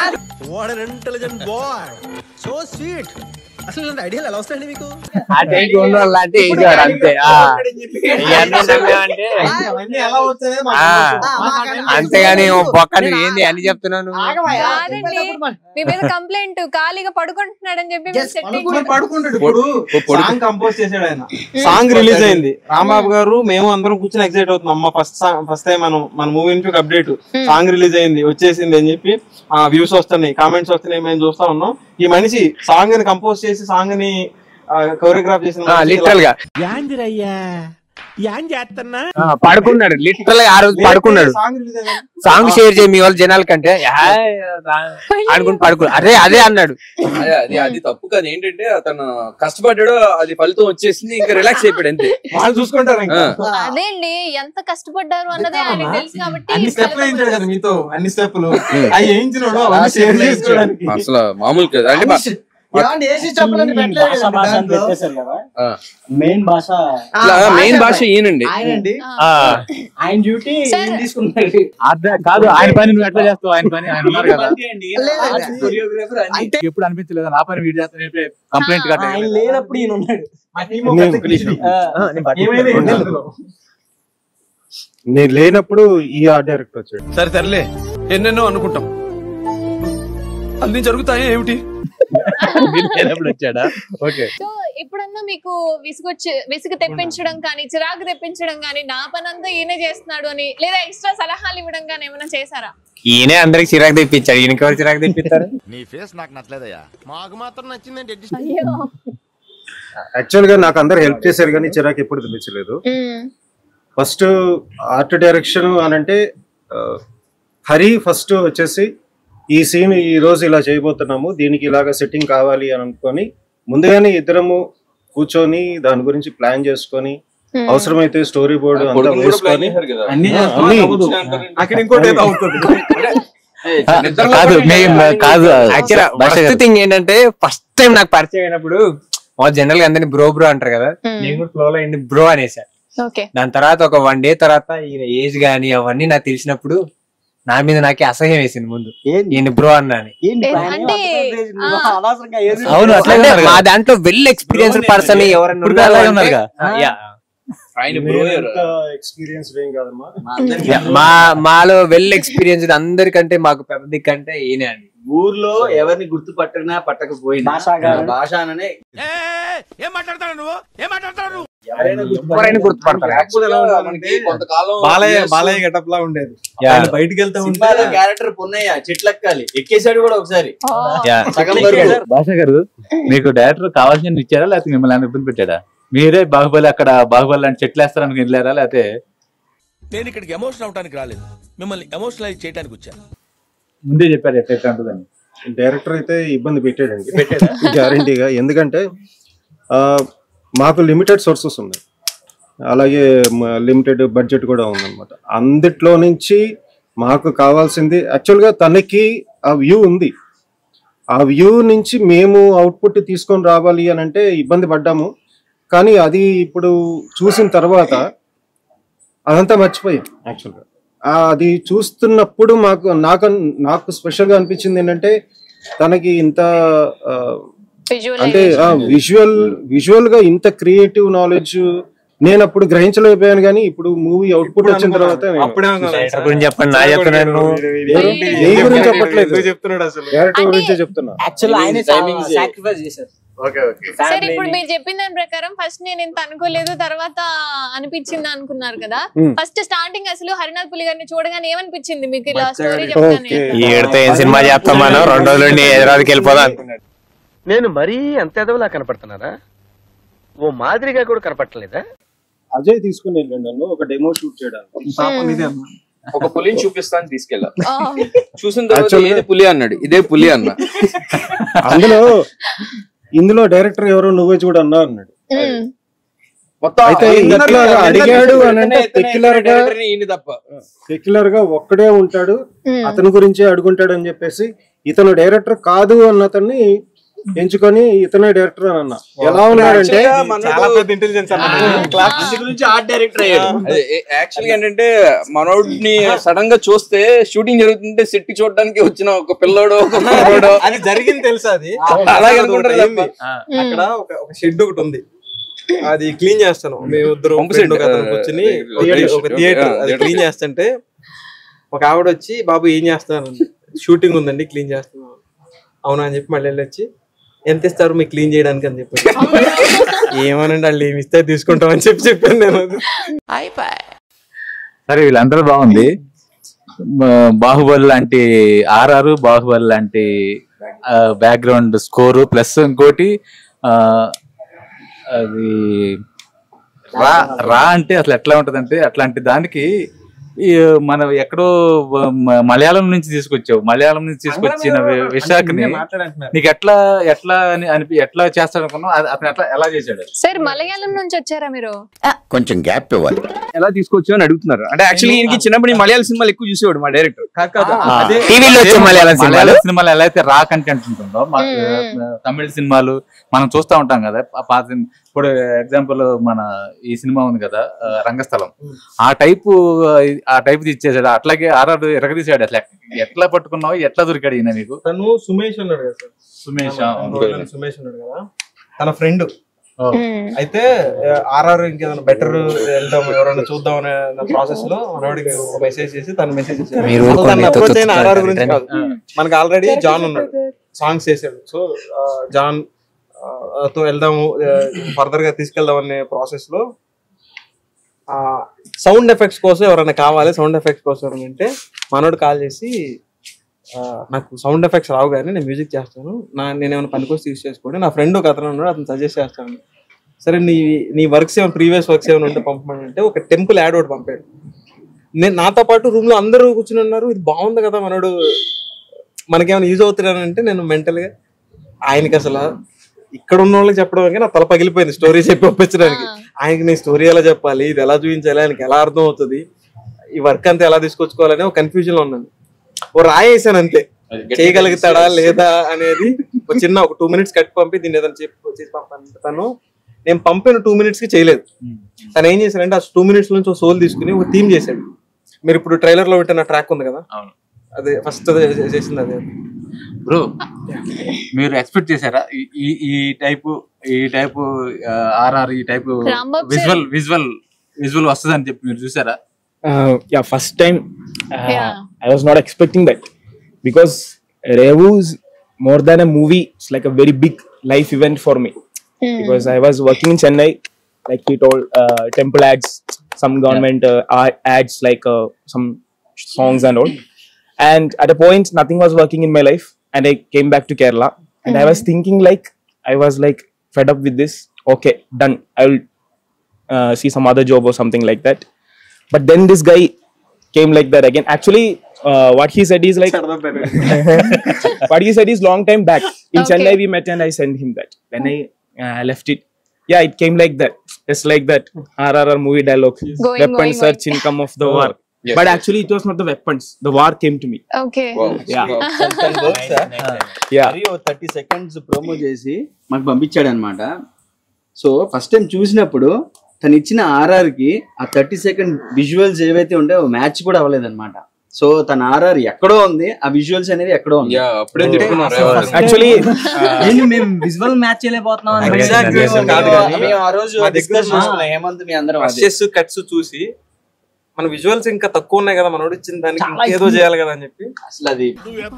అసలు ఐడియాలు ఎలా వస్తాయండి మీకు? ఆ టైంకి ఉండాలంటే అంతే, అంతేగాని పక్కన ఏంది అని చెప్తున్నాను. మీ మీద కంప్లైంట్ ఖాళీగా పడుకుంటున్నాడని చెప్పి పడుకుంటాడు. ఇప్పుడు సాంగ్ కంపోజ్ చేసాడు ఆయన, సాంగ్ రిలీజ్ అయింది. రాంబాబు గారు మేము అందరం కూర్చొని ఎక్సైట్ అవుతున్నాం, అమ్మ ఫస్ట్ టైం మన మూవీ నుంచి అప్డేట్, సాంగ్ రిలీజ్ అయింది, వచ్చేసింది అని చెప్పి వ్యూస్ వస్తున్నాయి, కామెంట్స్ వస్తున్నాయి, మేము చూస్తా ఉన్నాం. ఈ మనిషి సాంగ్ ని కంపోజ్ చేసి సాంగ్ ని కోరియోగ్రాఫ్ చేసిన లిటరల్ గా పడుకున్నాడు. లిటరల్ గా ఆ రోజు పడుకున్నాడు. సాంగ్ షేర్ చేయి మీ వాళ్ళు జనాల కంటే అనుకుని పడుకున్నాడు. అదే అన్నాడు. అది తప్పు కాదు. ఏంటంటే అతను కష్టపడ్డాడు, అది ఫలితం వచ్చేసింది, ఇంకా రిలాక్స్ అయిపోయాడు అంతే. వాళ్ళు చూసుకుంటారు. అదేండి ఎంత కష్టపడ్డారు అన్నదే ఆయనకు తెలుసు కాబట్టి అన్ని స్టెప్లు వేయించాడు కదా మీతో, అన్ని స్టెప్పులు అవి వేయించినాడు, అవన్నీ షేర్ చేసుకోవడానికి అసలు మామూలు కాదు. అంటే మెయిన్ భాష మెయిన్ భాష ఈయనండి. ఆయన డ్యూటీ తీసుకున్నారు కాదు, ఆయన పని నువ్వు ఎట్లా చేస్తావు? ఆయన పని ఆయన ఉన్నారు కదా. ఎప్పుడు అనిపించలేదు నా పని వీడు చేస్తా కంప్లైంట్ కదా. ఆయన లేనప్పుడు ఈయన ఉన్నాడు. నేను లేనప్పుడు ఈ ఆర్ట్ డైరెక్టర్ వచ్చాడు. సరే తరలే, ఎన్నెన్నో అనుకుంటాం, అన్ని జరుగుతాయి ఏమిటి? వచ్చాడా? ఓకే. సో ఎప్పుడన్నా మీకు విసుగు తెప్పించడం కానీ చిరాకు తెప్పించడం కానీ నా పని అంతా ఈయనే చేస్తున్నాడు అని, లేదా ఎక్స్ట్రా సలహాలు ఇవ్వడం కానీ ఏమైనా చేశారా? ఈయనే అందరికి చిరాకు తెప్పించాడు, ఈయనకి ఎవరు చిరాకు తెప్పిస్తారు? నీ ఫేస్ నాకు నచ్చలేదయ్యా. మాకు మాత్రం నచ్చిందండి. యాక్చువల్ గా నాకు అందరు హెల్ప్ చేశారు కానీ చిరాకు ఎప్పుడు తెప్పించలేదు. ఫస్ట్ ఆర్ట్ డైరెక్షన్ అని అంటే హరి ఫస్ట్ వచ్చేసి ఈ సీన్ ఈ రోజు ఇలా చేయబోతున్నాము, దీనికి ఇలాగా సెట్టింగ్ కావాలి అని అనుకొని ముందుగానే ఇద్దరము కూర్చొని దాని గురించి ప్లాన్ చేసుకొని అవసరమైతే స్టోరీ బోర్డు అంతా వేసుకొని థింగ్ ఏంటంటే ఫస్ట్ టైం నాకు పరిచయం అయినప్పుడు జనరల్ గా అందరినీ బ్రో బ్రో అంటారు కదా, నేను కూడా ఫ్లో లో బ్రో అనేసా. దాని తర్వాత ఒక 1 day తర్వాత ఈయన ఏజ్ గానీ అవన్నీ నాకు తెలిసినప్పుడు నా మీద నాకే అసహ్యం వేసింది. ముందు ఈయన బ్రో అన్నాని. అవును, అట్లా మా దాంట్లో వెల్ ఎక్స్పీరియన్స్ పర్సన్ ఎవరన్నా మాలో వెల్ ఎక్స్పీరియన్స్ అందరికంటే మాకు పెద్ద దిక్కంటే ఈయనే అండి. ఊర్లో ఎవరిని గుర్తుపట్టినా పట్టకపోయినా భాష అననే ఏం మాట్లాడతాడు నువ్వు? ఏం మాట్లాడతాడు? ఎవరైనా గుర్తుపడతారు. బాలయ్య గెటప్ లా ఉండేది. బయటికి వెళ్తా సినిమాలో క్యారెక్టర్ పొన్నయ్య చెట్లెక్కాలి ఎక్కేసాడు కూడా ఒకసారి. భాష గారు, మీకు డైరెక్టర్ కావాల్సిన ఇచ్చారా లేకపోతే మిమ్మల్ని ఇబ్బంది పెట్టాడా? మీరే బాహుబలి అక్కడ బాహుబలి అంటే చెట్లు వేస్తారని వెళ్ళారా లేకపోతే? నేను ఇక్కడికి ఎమోషనల్ అవడానికి రాలేదు, మిమ్మల్ని ఎమోషనలైజ్ చేయడానికి వచ్చాను. ముందే చెప్పారు ఎట్లా ఉంటుందని. డైరెక్టర్ అయితే ఇబ్బంది పెట్టాడండి, గ్యారంటీగా. ఎందుకంటే మాకు లిమిటెడ్ సోర్సెస్ ఉన్నాయి, అలాగే లిమిటెడ్ బడ్జెట్ కూడా ఉందన్నమాట. అందుట్లో నుంచి మాకు కావాల్సింది యాక్చువల్గా తనకి ఆ వ్యూ ఉంది, ఆ వ్యూ నుంచి మేము అవుట్పుట్ తీసుకొని రావాలి అని అంటే ఇబ్బంది పడ్డాము. కానీ అది ఇప్పుడు చూసిన తర్వాత అదంతా మర్చిపోయాం. యాక్చువల్గా అది చూస్తున్నప్పుడు నాకు స్పెషల్గా అనిపించింది ఏంటంటే తనకి ఇంత అంటే విజువల్ గా ఇంత క్రియేటివ్ నాలెడ్జ్ నేను అప్పుడు గ్రహించలేకపోయాను. కానీ ఇప్పుడు మూవీ అవుట్పుట్ వచ్చిన తర్వాత చెప్తున్నా. సరే, ఇప్పుడు మీరు చెప్పిన దాని ప్రకారం ఫస్ట్ నేను ఇంత అనుకోలేదు, తర్వాత అనిపించింది అనుకున్నారు కదా. ఫస్ట్ స్టార్టింగ్ అసలు హరినాథ్ పులి గారిని చూడగానే ఏమనిపించింది మీకు? ఇలా స్టోరీ చెప్తాను సినిమా చేస్తాం మనం 2 రోజుల నుండి హైదరాబాద్కి వెళ్ళిపోదాం అనుకున్నాడు. నేను మరీ అంత ఎదవలా కనపడుతున్నారా? ఓ మాదిరిగా కూడా కనపడలేదా? అజయ్ తీసుకుని వెళ్ళండి ఒక డెమో షూట్ చేయడానికి. ఒక పులిని చూపిస్తాను తీసుకెళ్ళా. చూసిన తర్వాత ఏది పులి అన్నాడు, ఇదే పులి అన్నా. ఇందులో డైరెక్టర్ ఎవరో నువ్వే చూడు అన్నా అన్నాడు. అడిగాడు అని సెక్యులర్ గా ఒక్కడే ఉంటాడు, అతని గురించే అడుగుంటాడు అని చెప్పేసి ఇతను డైరెక్టర్ కాదు అన్నతన్ని ఎంచుకొని ఇతనే డైరెక్టర్ అని అన్నా. ఎలా ఉన్నాడంటే యాక్చువల్గా ఏంటంటే మనోడిని సడన్ గా చూస్తే షూటింగ్ జరుగుతుంటే సెట్ చూడడానికి వచ్చిన ఒక పిల్లోడు అది జరిగింది తెలుసా? అది అలాగే అనుకుంటారు. అక్కడ ఒక షెడ్ ఒకటి ఉంది, అది క్లీన్ చేస్తాను. మేము కూర్చొని ఒక థియేటర్ అది క్లీన్ చేస్తుంటే ఒక ఆవిడ వచ్చి, బాబు ఏం చేస్తాను? షూటింగ్ ఉందండి, క్లీన్ చేస్తున్నాను. అవునా అని చెప్పి మళ్ళీ వెళ్ళొచ్చి, ఎంత ఇస్తారు మీకు క్లీన్ చేయడానికి అని చెప్పి. ఏమనండి వాళ్ళు ఏమి ఇస్తే తీసుకుంటామని చెప్పాను నేను. సరే, వీళ్ళందరూ బాగుంది. బాహుబలి లాంటి RR, బాహుబలి లాంటి బ్యాక్గ్రౌండ్ స్కోరు ప్లస్ ఇంకోటి అది రా అంటే అసలు ఎట్లా ఉంటదంటే అట్లాంటి దానికి మన ఎక్కడో మలయాళం నుంచి తీసుకొచ్చావు, మలయాళం నుంచి తీసుకొచ్చిన విశాఖని నీకు ఎట్లా చేస్తాడు అనుకున్నావు? అతను ఎలా చేశాడు? సార్ మలయాళం నుంచి వచ్చారా మీరు? కొంచెం గ్యాప్ ఇవ్వాలి. ఎలా తీసుకొచ్చావు అని అడుగుతున్నారు. అంటే యాక్చువల్లీ ఈయనకి చిన్నప్పుడు మలయాళ సినిమాలు ఎక్కువ చూసేవాడు మా డైరెక్టర్. టీవీలో వచ్చే మలయాళ సినిమాలు ఎలా అయితే రా కంటెంట్ ఉంటుందో తమిళ సినిమాలు మనం చూస్తూ ఉంటాం కదా. ఇప్పుడు ఎగ్జాంపుల్ మన ఈ సినిమా ఉంది కదా రంగస్థలం, ఆ టైపు ఇచ్చేసాడు. అట్లాగే ఆర్ఆర్ ఎరగదీసాడు. అసలు ఎట్లా పట్టుకున్నావు, ఎట్లా దొరికాడు ఈయన మీకు? తను సుమేష్ అన్నాడు కదా సార్, సుమేష్ అన్నాడు కదా తన ఫ్రెండ్. అయితే ఆర్ఆర్ ఇంకేదైనా బెటర్ వెళ్దాం ఎవరైనా చూద్దాం అనే ప్రాసెస్ లో మనోడికి మెసేజ్ చేసి తను మెసేజ్ చేశాడు. ఆర్ఆర్ గురించి కాదు, మనకి ఆల్రెడీ జాన్ ఉన్నాడు, సాంగ్స్ చేశాడు. సో జాన్ తో వెళ్దాము, ఫర్దర్ గా తీసుకెళ్దాం అనే ప్రాసెస్ లో సౌండ్ ఎఫెక్ట్స్ కోసం ఎవరైనా కావాలి, సౌండ్ ఎఫెక్ట్స్ కోసం అంటే మనోడు కాల్ చేసి నాకు సౌండ్ ఎఫెక్ట్స్ రావు కానీ నేను మ్యూజిక్ చేస్తాను, నేనేమైనా పనికోసం యూజ్ చేసుకోండి, నా ఫ్రెండ్ ఒక అతను ఉన్నాడు అతను సజెస్ట్ చేస్తాను. సరే నీ వర్క్స్ ఏమైనా ప్రీవియస్ వర్క్స్ ఏమైనా ఉంటే పంపమని అంటే ఒక టెంపుల్ యాడ్ ఒకటి పంపాడు. నేను నాతో పాటు రూమ్ లో అందరూ కూర్చుని ఉన్నారు, ఇది బాగుంది కదా మనోడు మనకేమైనా యూజ్ అవుతున్నానంటే నేను మెంటల్ గా ఆయనకి అసలు ఇక్కడ ఉన్న వాళ్ళకి చెప్పడం నా తల పగిలిపోయింది స్టోరీ చెప్పి ఒప్పించడానికి. ఆయనకి నేను స్టోరీ ఎలా చెప్పాలి, ఇది ఎలా చూపించాలి, ఆయనకి ఎలా అర్థం అవుతుంది, ఈ వర్క్ అంతా ఎలా తీసుకొచ్చుకోవాలని ఒక కన్ఫ్యూజన్ లో ఉన్నాను. ఓ రాయేసాను అంతే, చేయగలుగుతాడా లేదా అనేది. ఒక చిన్న ఒక 2 minutes కట్ పంపి దీన్ని ఏదైనా చేసి పంపాను. నేను పంపిన 2 minutes కి చేయలేదు. తను ఏం చేశాడంటే ఆ 2 minutes నుంచి ఒక సోల్ తీసుకుని ఒక థీమ్ చేశాడు. మీరు ఇప్పుడు ట్రైలర్ లో వింటున్న ట్రాక్ ఉంది కదా, అదే ఫస్ట్ చేసింది అదే. బ్రో మీరు ఎక్స్పెక్ట్ చేశారా ఈ టైపు ఆర్ఆర్ ఈ టైపు విజువల్ వస్తుంది అని చెప్పి మీరు చూసారా? Yeah, first time I was not expecting that because Revu is more than a movie. It's like a very big life event for me because I was working in Chennai, like he told, temple ads, some government ads, like some songs and all. And at a point, nothing was working in my life, and I came back to Kerala, and I was thinking I was fed up with this. Okay, done. I will see some other job or something like that. But then this guy came like that again. Actually, what he said is what he said is long time back in Chennai we met, and I sent him that. When I left it, yeah, it came like that. It's like that RRR movie dialogue. Weapons search income of the war. Yes. But actually it was not the weapons. The war came to me. Okay. Wow. Yeah. Yeah. 30 seconds promo చేసి మాకు పంపించాడు అన్నమాట. So first time చూసినప్పుడు తను ఇచ్చిన RR కి ఆ 30 second visuals ఏవైతే ఉంటాయో మ్యాచ్ కూడా అవ్వలేదు అనమాట. సో తన ఆర్ఆర్ ఎక్కడో ఉంది, ఆ విజువల్స్ అనేది ఎక్కడో ఉంది. యాక్చువల్లీ మేము విజువల్ మ్యాచ్ చేయలేకపోతున్నాం. హేమంత్ మీ అందరం కట్స్ చూసి మన విజువల్స్ ఇంకా తక్కువ ఉన్నాయి కదా, మనోడు ఇచ్చిన దానికి ఏదో చేయాలి కదా అని చెప్పి అసలు అది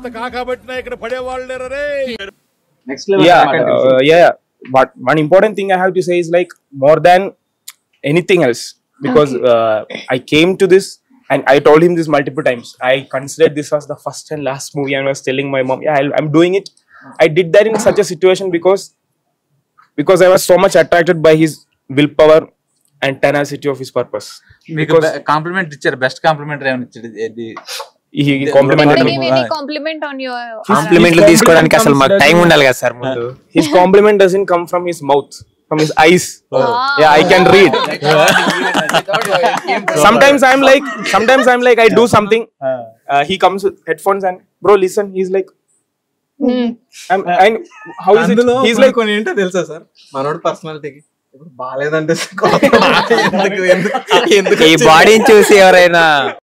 next level. Yeah. But one important thing I have to say is more than anything else, because I came to this and I told him this multiple times. I considered this as the first and last movie. I was telling my mom, yeah, I'm doing it. I did that in such a situation because I was so much attracted by his willpower and tenacity of his purpose. Because compliment ichar, best compliment ఏమని ఇచ్చాడు? He complimented me. Any compliment on your compliment lo తీసుకోవడానికి అసలు మాకు time ఉండాలి కదా sir ముందు. His compliment doesn't come from his mouth, from his eyes. Yeah, I can read. Sometimes I'm like I do something, he comes with headphones and bro listen, he's like how is it? He's like కొన్ని ఏంటో తెలుసా sir మనోడు పర్సనాలిటీకి ఇప్పుడు బాలేదంటే ఈ బాడీని చూసి ఎవరైనా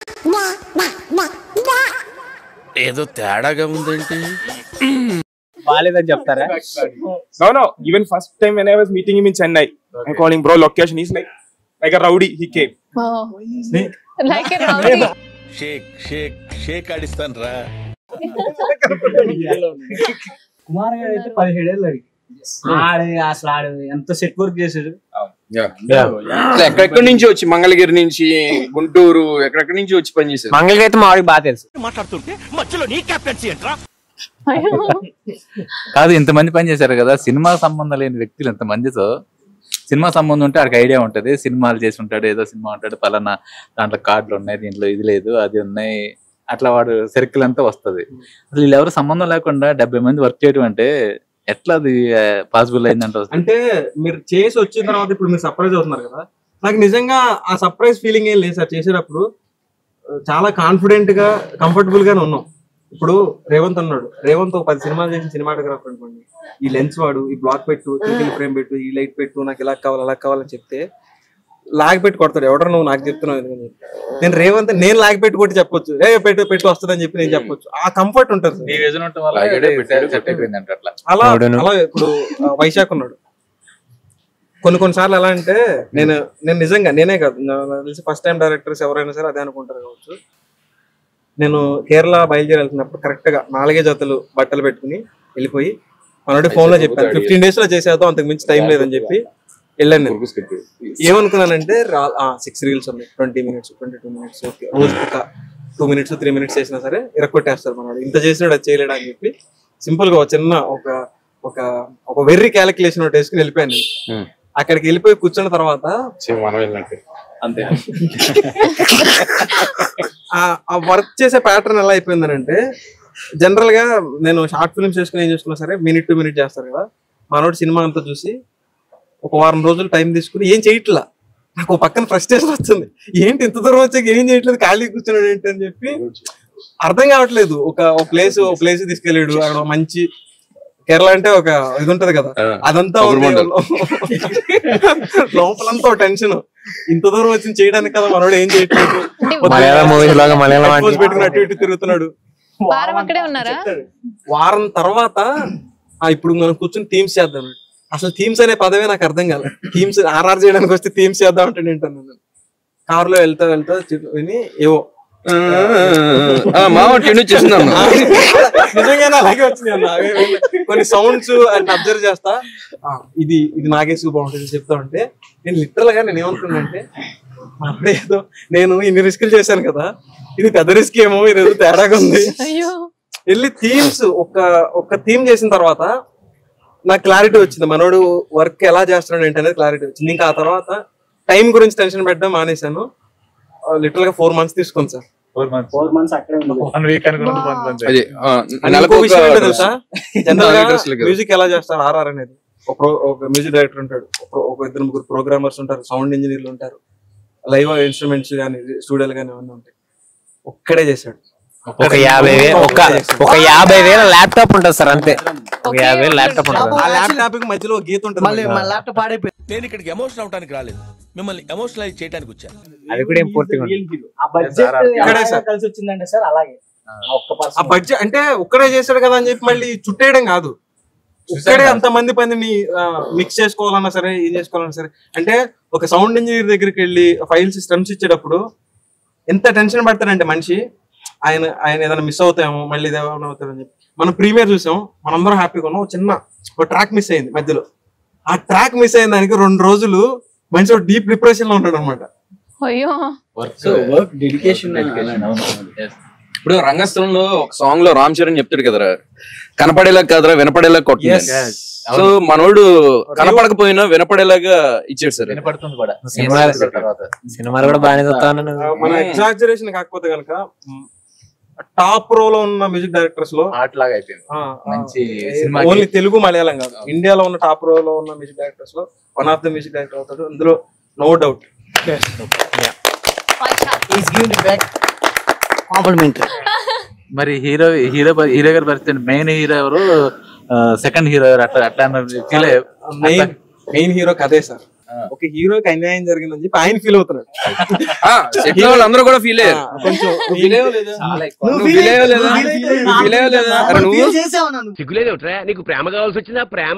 ఏదో తేడాగా ఉందేంటి బాలేదని చెప్తారా? No. Even first time when I was meeting him in Chennai, I'm calling bro location. He's like a rowdy. He came. Oh. Like a rowdy. Sheikh ఆడిస్తాను రా. కుమార్ గారు అయితే 17 ఏళ్ళు అసలు ఎంత సెట్ వర్క్ చేశాడు. ఎక్కడెక్కడి నుంచి వచ్చి మంగళగిరి నుంచి గుంటూరు ఎక్కడెక్కడి నుంచి వచ్చి పనిచేశారు. మంగళగిరి అయితే మా వాడికి బాగా తెలుసు. మాట్లాడుతుంటే మధ్యలో నీ కెప్టెన్సీ ఏంట్రా? కాదు ఇంతమంది పని చేశారు కదా, సినిమా సంబంధం లేని వ్యక్తులు ఇంతమందితో సినిమా సంబంధం ఉంటే ఆడికి ఐడియా ఉంటది, సినిమాలు చేసి ఉంటాడు, ఏదో సినిమా ఉంటాడు, పలానా దాంట్లో కార్డులు ఉన్నాయి, దీంట్లో ఇది లేదు అది ఉన్నాయి, అట్లా వాడు సర్కిల్ అంతా వస్తుంది. అసలు వీళ్ళు ఎవరు సంబంధం లేకుండా 70 మంది వర్క్ చేయడం అంటే ఎట్లా అది పాసిబుల్ అయిందంటే? అంటే మీరు చేసి వచ్చిన తర్వాత ఇప్పుడు మీరు సర్ప్రైజ్ అవుతున్నారు కదా, నాకు నిజంగా ఆ సర్ప్రైజ్ ఫీలింగ్ ఏం లేదు సార్. చేసేటప్పుడు చాలా కాన్ఫిడెంట్ గా కంఫర్టబుల్ గానే ఉన్నాం. ఇప్పుడు రేవంత్ అన్నాడు, రేవంత్ ఒక 10 సినిమాలు చేసిన సినిమాటోగ్రాఫర్ అనుకోండి, ఈ లెన్స్ వాడు, ఈ బ్లాక్ పెట్టు, సింగిల్ ఫ్రేమ్ పెట్టు, ఈ లైట్ పెట్టు, నాకు ఇలా కావాలి అలా కావాలని చెప్తే లాగ్ పెట్టి కొడతాడు. ఎవడో నువ్వు నాకు చెప్తున్నావు, నేను రేవంత్ నేను లాగ్ పెట్టి కొట్టి చెప్పొచ్చు, పెట్టు వస్తుందని చెప్పి నేను చెప్పొచ్చు. ఆ కంఫర్ట్ ఉంటుంది. అలా అలా ఇప్పుడు వైశాఖ్ ఉన్నాడు. కొన్నిసార్లు ఎలా అంటే నేను నిజంగా నేనే కాదు, తెలిసి ఫస్ట్ టైం డైరెక్టర్స్ ఎవరైనా సరే అదే అనుకుంటారు కావచ్చు. నేను కేరళ బయలుదేరి వెళ్తున్నప్పుడు కరెక్ట్ గా 4 జతలు బట్టలు పెట్టుకుని వెళ్ళిపోయి మనోడి ఫోన్ లో చెప్పాను 15 days లో చేసేద్దాం, అంతకు మించి టైం లేదని చెప్పి వెళ్ళాను. నేను ఏమనుకున్నానంటే 6 reels ఉన్నాయి, 20 minutes 22 minutes, ఓకే రోజు ఒక 2 minutes 3 minutes చేసినా సరే ఇరక్కొట్టేస్తారు మనోడు, ఇంత చేసినాడు అది చేయలేడా అని చెప్పి సింపుల్ గా చిన్న ఒక వెర్రీ క్యాలిక్యులేషన్ ఒకటి వేసుకుని వెళ్ళిపోయాను. అక్కడికి వెళ్ళిపోయి కూర్చున్న తర్వాత అంతే ఆ వర్క్ చేసే ప్యాటర్న్ ఎలా అయిపోయిందనంటే, జనరల్ గా నేను షార్ట్ ఫిల్మ్స్ చేసుకుని ఏం చేసుకున్నా సరే మినిట్ టు మినిట్ చేస్తారు కదా, మనోడు సినిమా అంతా చూసి ఒక 1 వారం రోజులు టైం తీసుకుని ఏం చేయట్లా, నాకు పక్కన ఫ్రస్ట్రేషన్ వస్తుంది, ఏంటి ఇంత దూరం వచ్చాక ఏం చేయట్లేదు, ఖాళీ కూర్చున్నాడు ఏంటి అని చెప్పి అర్థం కావట్లేదు. ఒక ప్లేస్ తీసుకెళ్ళాడు, అక్కడ మంచి కేరళ అంటే ఒక ఇది ఉంటది కదా, అదంతా లోపలంతా టెన్షన్, ఇంత దూరం వచ్చి చేయడానికి కదా మనోడు ఏం చేయట్లేదు, పెట్టుకుని అటు ఇటు తిరుగుతున్నాడు. వారం తర్వాత ఇప్పుడు మనం కూర్చొని థీమ్స్ చేద్దాం. అసలు థీమ్స్ అనే పదవే నాకు అర్థం కాదు. థీమ్స్ ఆర్ఆర్ చేయడానికి వస్తే థీమ్స్ చేద్దాం అంటే ఏంటన్నాను. కారులో వెళ్తా విని ఏవో నిజంగానే అలాగే వచ్చినాయి. కొన్ని సౌండ్స్ అండ్ అబ్జర్వ్ చేస్తా, ఇది నాగేశ్వర బాగుంటుంది చెప్తా ఉంటే నేను లిటరల్ గా నేను ఏమనుకున్నానంటే, ఏదో నేను ఇన్ని రిస్కులు చేశాను కదా, ఇది పెద్ద రిస్క్ ఏమో, ఇదేదో తేడాగా ఉంది. వెళ్ళి థీమ్స్ ఒక థీమ్ చేసిన తర్వాత నాకు క్లారిటీ వచ్చింది, మనోడు వర్క్ ఎలా చేస్తున్నాడు ఏంటి అనేది క్లారిటీ వచ్చింది. ఇంకా ఆ తర్వాత టైం గురించి టెన్షన్ పెట్టడం మానేశాను. లిటరల్ గా 4 months తీసుకుంది సార్. 4 months అక్కడే మ్యూజిక్ ఎలా చేస్తారు ఆర్ఆర్ అనేది, ఒక మ్యూజిక్ డైరెక్టర్ ఉంటాడు, ఒక 2-3 ప్రోగ్రామర్స్ ఉంటారు, సౌండ్ ఇంజనీర్లు ఉంటారు, లైవ్ ఇన్స్ట్రుమెంట్స్ కానీ స్టూడియోలు కానీ అవన్నీ ఉంటాయి. ఒక్కడే చేశాడు. ఒక 50,000 ల్యాప్టాప్ ఉంటుంది సార్, అంతే. 50,000 ల్యాప్టాప్ ఉంటుంది. ఆ ల్యాప్టాప్ కి మధ్యలో గీత ఉంటుంది. ల్యాప్టాప్ ఆడైపోయింది. నేను ఇక్కడికి ఎమోషనల్ అవడానికి రాలేదు, మిమ్మల్ని ఎమోషనలైజ్ చేయడానికి వచ్చాను. అది కూడా ఇంపార్టెంట్. ఆ బడ్జెట్ కలిసి వచ్చిందంటే సార్ అలాగే ఆ బడ్జెట్ అంటే ఒక్కడే చేశాడు కదా అని చెప్పి మళ్ళీ చుట్టేయడం కాదు, ఒక్కడే అంత మంది పనిని మిక్స్ చేసుకోవాలన్నా సరే, ఏం చేసుకోవాలన్నా సరే. అంటే ఒక సౌండ్ ఇంజనీర్ దగ్గరికి వెళ్ళి ఫైల్స్ స్టెమ్స్ ఇచ్చేటప్పుడు ఎంత టెన్షన్ పడతాడంటే మనిషి, ఆయన ఏదైనా మిస్ అవుతామో, మళ్ళీ ఏదైనా అవుతామని చెప్పి. మనం ప్రీమియర్ చూసాం, మనందరం హ్యాపీగా ఉన్నాం. ఒక ట్రాక్ మిస్ అయింది మధ్యలో. ఆ ట్రాక్ మిస్ అయిన దానికి 2 రోజులు మనిషి డీప్ డిప్రెషన్ లో ఉంటాడు అనమాట. ఇప్పుడు రంగస్థలంలో ఒక సాంగ్ లో రామ్ చరణ్ చెప్తాడు కదరా, కనపడేలా కాదరా వినపడేలా కొట్టాడు. సో మనోడు కనపడకపోయినా వినపడేలాగా ఇచ్చాడు సార్. వినపడుతుంది కూడా. సినిమాలు కూడా బాగానే చూస్తాను. మన ఎగ్జాజరేషన్ కాకపోతే కనుక టాప్ రో లో ఉన్న మ్యూజిక్ డైరెక్టర్స్ లో ఓన్లీ తెలుగు మలయాళం కాదు, ఇండియాలో ఉన్న టాప్ రో లో ఉన్న మ్యూజిక్ డైరెక్టర్స్ లో one of the music director అవుతాడు, అందులో నో డౌట్. మరి హీరో గారు పరిస్థితి, మెయిన్ హీరో ఎవరు, సెకండ్ హీరో అట్లా మెయిన్ హీరో కదే సార్. ఒక హీరోకి అన్యాయం జరిగిందని చెప్పి ఆయన ఫీల్ అవుతున్నాడు. అందరూ కూడా ఫీల్ అయ్యారు. కొంచెం నీకు ప్రేమ కావాల్సి వచ్చిందా? ప్రేమ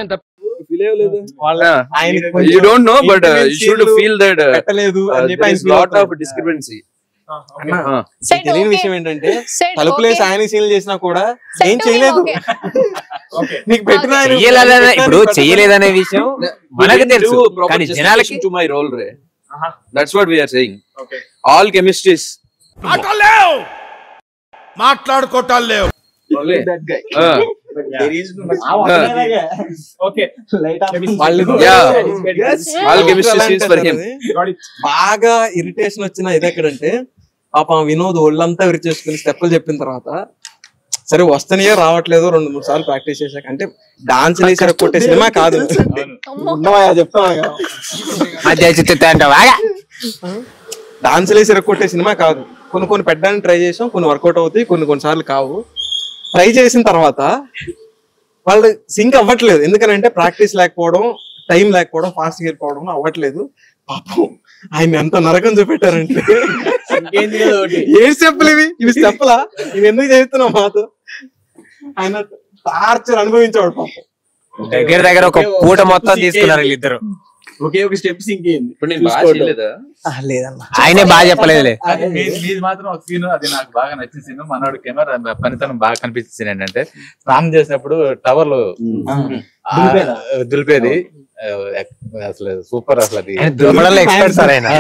you don't know, but you should feel that there is lot of discrepancy. తెలియని విషయం ఏంటంటే తలుపులేసి ఆయన సీన్లు చేసినా కూడా ఏం చేయలేదు. నీకు పెట్టిన ఇప్పుడు చేయలేదనే విషయం మనకు తెలుసు, కానీ జనాలకి to my role re that's what we are saying. All chemistries మాట్లాడుకోవటాలు లేవు. that guy బాగా ఇరిటేషన్ వచ్చిన ఇది ఎక్కడంటే పాపం వినోద్ ఒళ్ళంతా విరిచేసుకుని స్టెప్పులు చెప్పిన తర్వాత సరే వస్తనే రావట్లేదు 2-3 సార్లు ప్రాక్టీస్ చేశాక అంటే డాన్స్ వేసి కొట్టే సినిమా కాదు. డాన్స్ వేసి కొట్టే సినిమా కాదు. కొన్ని పెట్టడానికి ట్రై చేసాం, కొన్ని వర్కౌట్ అవుతాయి, కొన్ని సార్లు కావు. ట్రై చేసిన తర్వాత వాళ్ళు సింక్ అవ్వట్లేదు. ఎందుకనంటే ప్రాక్టీస్ లేకపోవడం, టైం లేకపోవడం, ఫాస్ట్ వెళ్ళిపోవడం అవ్వట్లేదు. పాపం ఆయన ఎంత నరకం చూపెట్టారంటే ఏ స్టెప్పులు ఇవి స్టెప్పులా ఇవి ఎందుకు చేస్తున్నావు మాతో, ఆయన టార్చర్ అనుభవించాడు పాపం. దగ్గర ఒక పూట మొత్తం తీసుకున్నారు వీళ్ళిద్దరు. ఒకే ఒక స్టెప్ సింక్ అయింది. ఇప్పుడు నేను బాగా చేయలేదా? లేదన్నా, ఆయనే బాగా చెప్పలేదులే. మీది మాత్రం ఒక సీన్, అది నాకు బాగా నచ్చిన సీన్, మనోడు కెమెరా పనితనం బాగా కనిపించిన సీన్ ఏంటంటే స్నానం చేసినప్పుడు టవర్లు దులిపేది. అసలు సూపర్. అసలు అది ఎక్స్పర్ట్ సార్ ఆయన.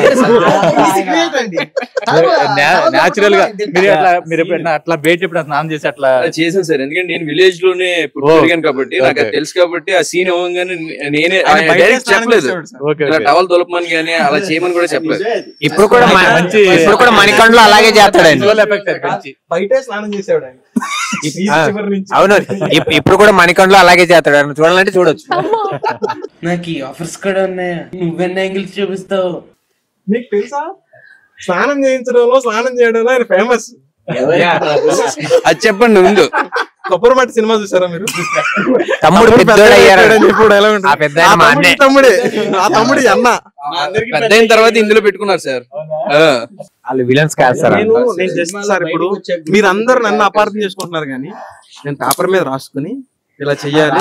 న్యాచురల్ గా మీరు ఎప్పుడైనా అట్లా బయట ఎప్పుడు స్నానం చేసి అట్లా చేశాను సార్. ఎందుకంటే నేను విలేజ్ లోనే పెరిగాను కాబట్టి నాకు అది తెలుసు కాబట్టి ఆ సీన్ ఇవ్వగానే నేనే డైరెక్ట్ చెప్పలేదు టవల్ దొలపమని కానీ అలా చేయమని కూడా చెప్పలేదు. ఇప్పుడు కూడా మణికొండలో అలాగే చేస్తాడు. బయటే స్నానం చేసాడు ఆయన. అవును, ఇప్పుడు కూడా మణికొండలో అలాగే చేస్తాడు. ఆయన చూడాలంటే చూడొచ్చు. నాకు ఈ ఆఫర్స్ కూడా ఉన్నాయా? నువ్వెన్ని యాంగిల్స్ చూపిస్తావు? మీకు తెలుసా స్నానం చేయడంలో ఆయన ఫేమస్. అది చెప్పండి ముందు. కొబ్బరి మట్టి సినిమా చూసారా మీరు? తమ్ముడు పెద్దోడు అయ్యాడు. తమ్ముడే ఆ తమ్ముడు అన్న పెద్ద అయిన తర్వాత ఇందులో పెట్టుకున్నారు సార్. వాళ్ళు విలన్స్ కాదు సార్. నేను జస్ట్ సార్ ఇప్పుడు మీరందరూ నన్ను అపార్థం చేసుకుంటున్నారు కానీ నేను పేపర్ మీద రాసుకుని ఇలా చెయ్యాలి.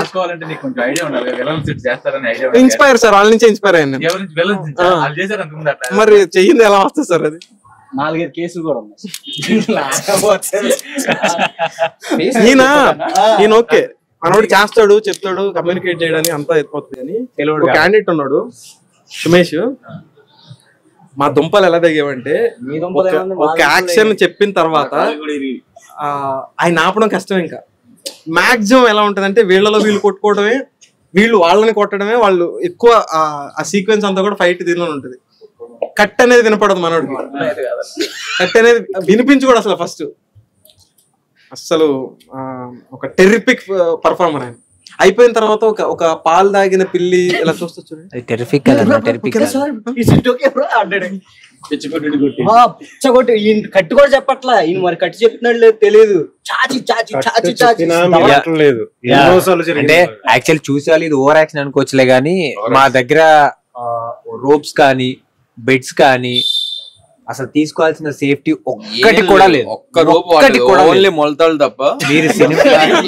ఇన్స్పైర్ సార్, వాళ్ళ నుంచే ఇన్స్పైర్ అయ్యాను. మరి చెయ్యింది ఎలా వస్తుంది సార్? అది 4-5 కేసులు కూడా ఉన్నాయి. ఈయన ఓకే మనోడు చేస్తాడు, చెప్తాడు, కమ్యూనికేట్ చేయడానికి అంతా అయిపోతుంది. అని ఒక క్యాండిడేట్ ఉన్నాడు సుమేష్. మా దుంపలు ఎలా దిగేవంటే ఒక యాక్షన్ చెప్పిన తర్వాత ఆయన ఆపడం కష్టం. ఇంకా మాక్సిమం ఎలా ఉంటదంటే వీళ్ళలో వీళ్ళు కొట్టుకోవడమే, వీళ్ళు వాళ్ళని కొట్టడమే. వాళ్ళు ఎక్కువ ఆ సీక్వెన్స్ అంతా కూడా ఫైట్ దీనిలో ఉంటది. కట్ అనేది వినపడదు మనోడికి. కట్ అనేది వినిపించుకోడు అసలు. ఫస్ట్ అసలు ఒక టెర్రిఫిక్ పర్ఫార్మర్ ఆయన. అయిపోయిన తర్వాత ఒక పాలు తాగిన పిల్లి ఇలా చూస్తూ చూడండి. టెర్రిఫిక్ కట్టు కూడా చెప్పట్లా. ఈయన మరి కట్టు చెప్తున్నాడు లేదు తెలియదు. చాచి చాచి చాచి చాచి అంటే యాక్చువల్ చూసేవాళ్ళు ఇది ఓవర్ యాక్షన్ అనుకోవచ్చులే గానీ మా దగ్గర రోప్స్ కానీ బెడ్స్ కానీ అసలు తీసుకోవాల్సిన సేఫ్టీ ఒక్కటి కూడా లేదు. ఒక్కటి కూడా ఓన్లీ మొలతాడు తప్ప. మీరు సినిమా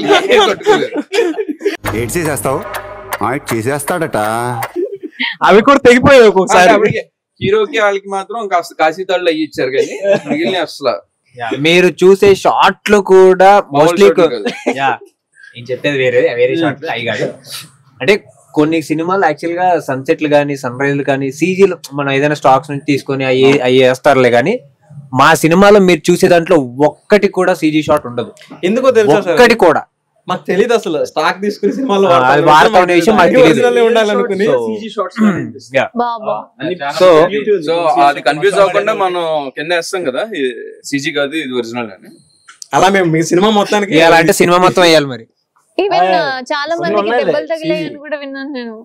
చేసేస్తావు చేసేస్తాడట. అవి కూడా తెగిపోయాయి ఒక్కొక్కసారి. హీరోకి వాళ్ళకి మాత్రం కాశీతాళ్ళు అయ్యి ఇచ్చారు కానీ మిగిలిన అసలు మీరు చూసే షార్ట్లు కూడా మోస్ట్లీ నేను చెప్పేది వేరే షార్ట్లు అవి కాదు. అంటే కొన్ని సినిమాలు యాక్చువల్ గా సన్సెట్లు కానీ సన్ రైజ్లు కానీ సీజీలు మనం ఏదైనా స్టాక్స్ నుంచి తీసుకొని అవి వేస్తారులే కానీ మా సినిమాలో మీరు చూసే దాంట్లో ఒక్కటి కూడా సీజీ షాట్ ఉండదు. ఎందుకో తెలుసా ఒక్కటి కూడా మాకు తెలియదు. అసలు స్టాక్ తీసుకుని సినిమాలో ఉండాలనుకుని సో అది కన్ఫ్యూజ్ అవ్వకుండా మనం కింద వేస్తాం కదా సీజీ కాదు ఇది ఒరిజినల్ అని. అలా మేము మీ సినిమా మొత్తానికి అంటే సినిమా మొత్తం వేయాలి. మరి ఈవెన్ చాలా మందికి దెబ్బలు తగిలాయని కూడా విన్నాను నేను.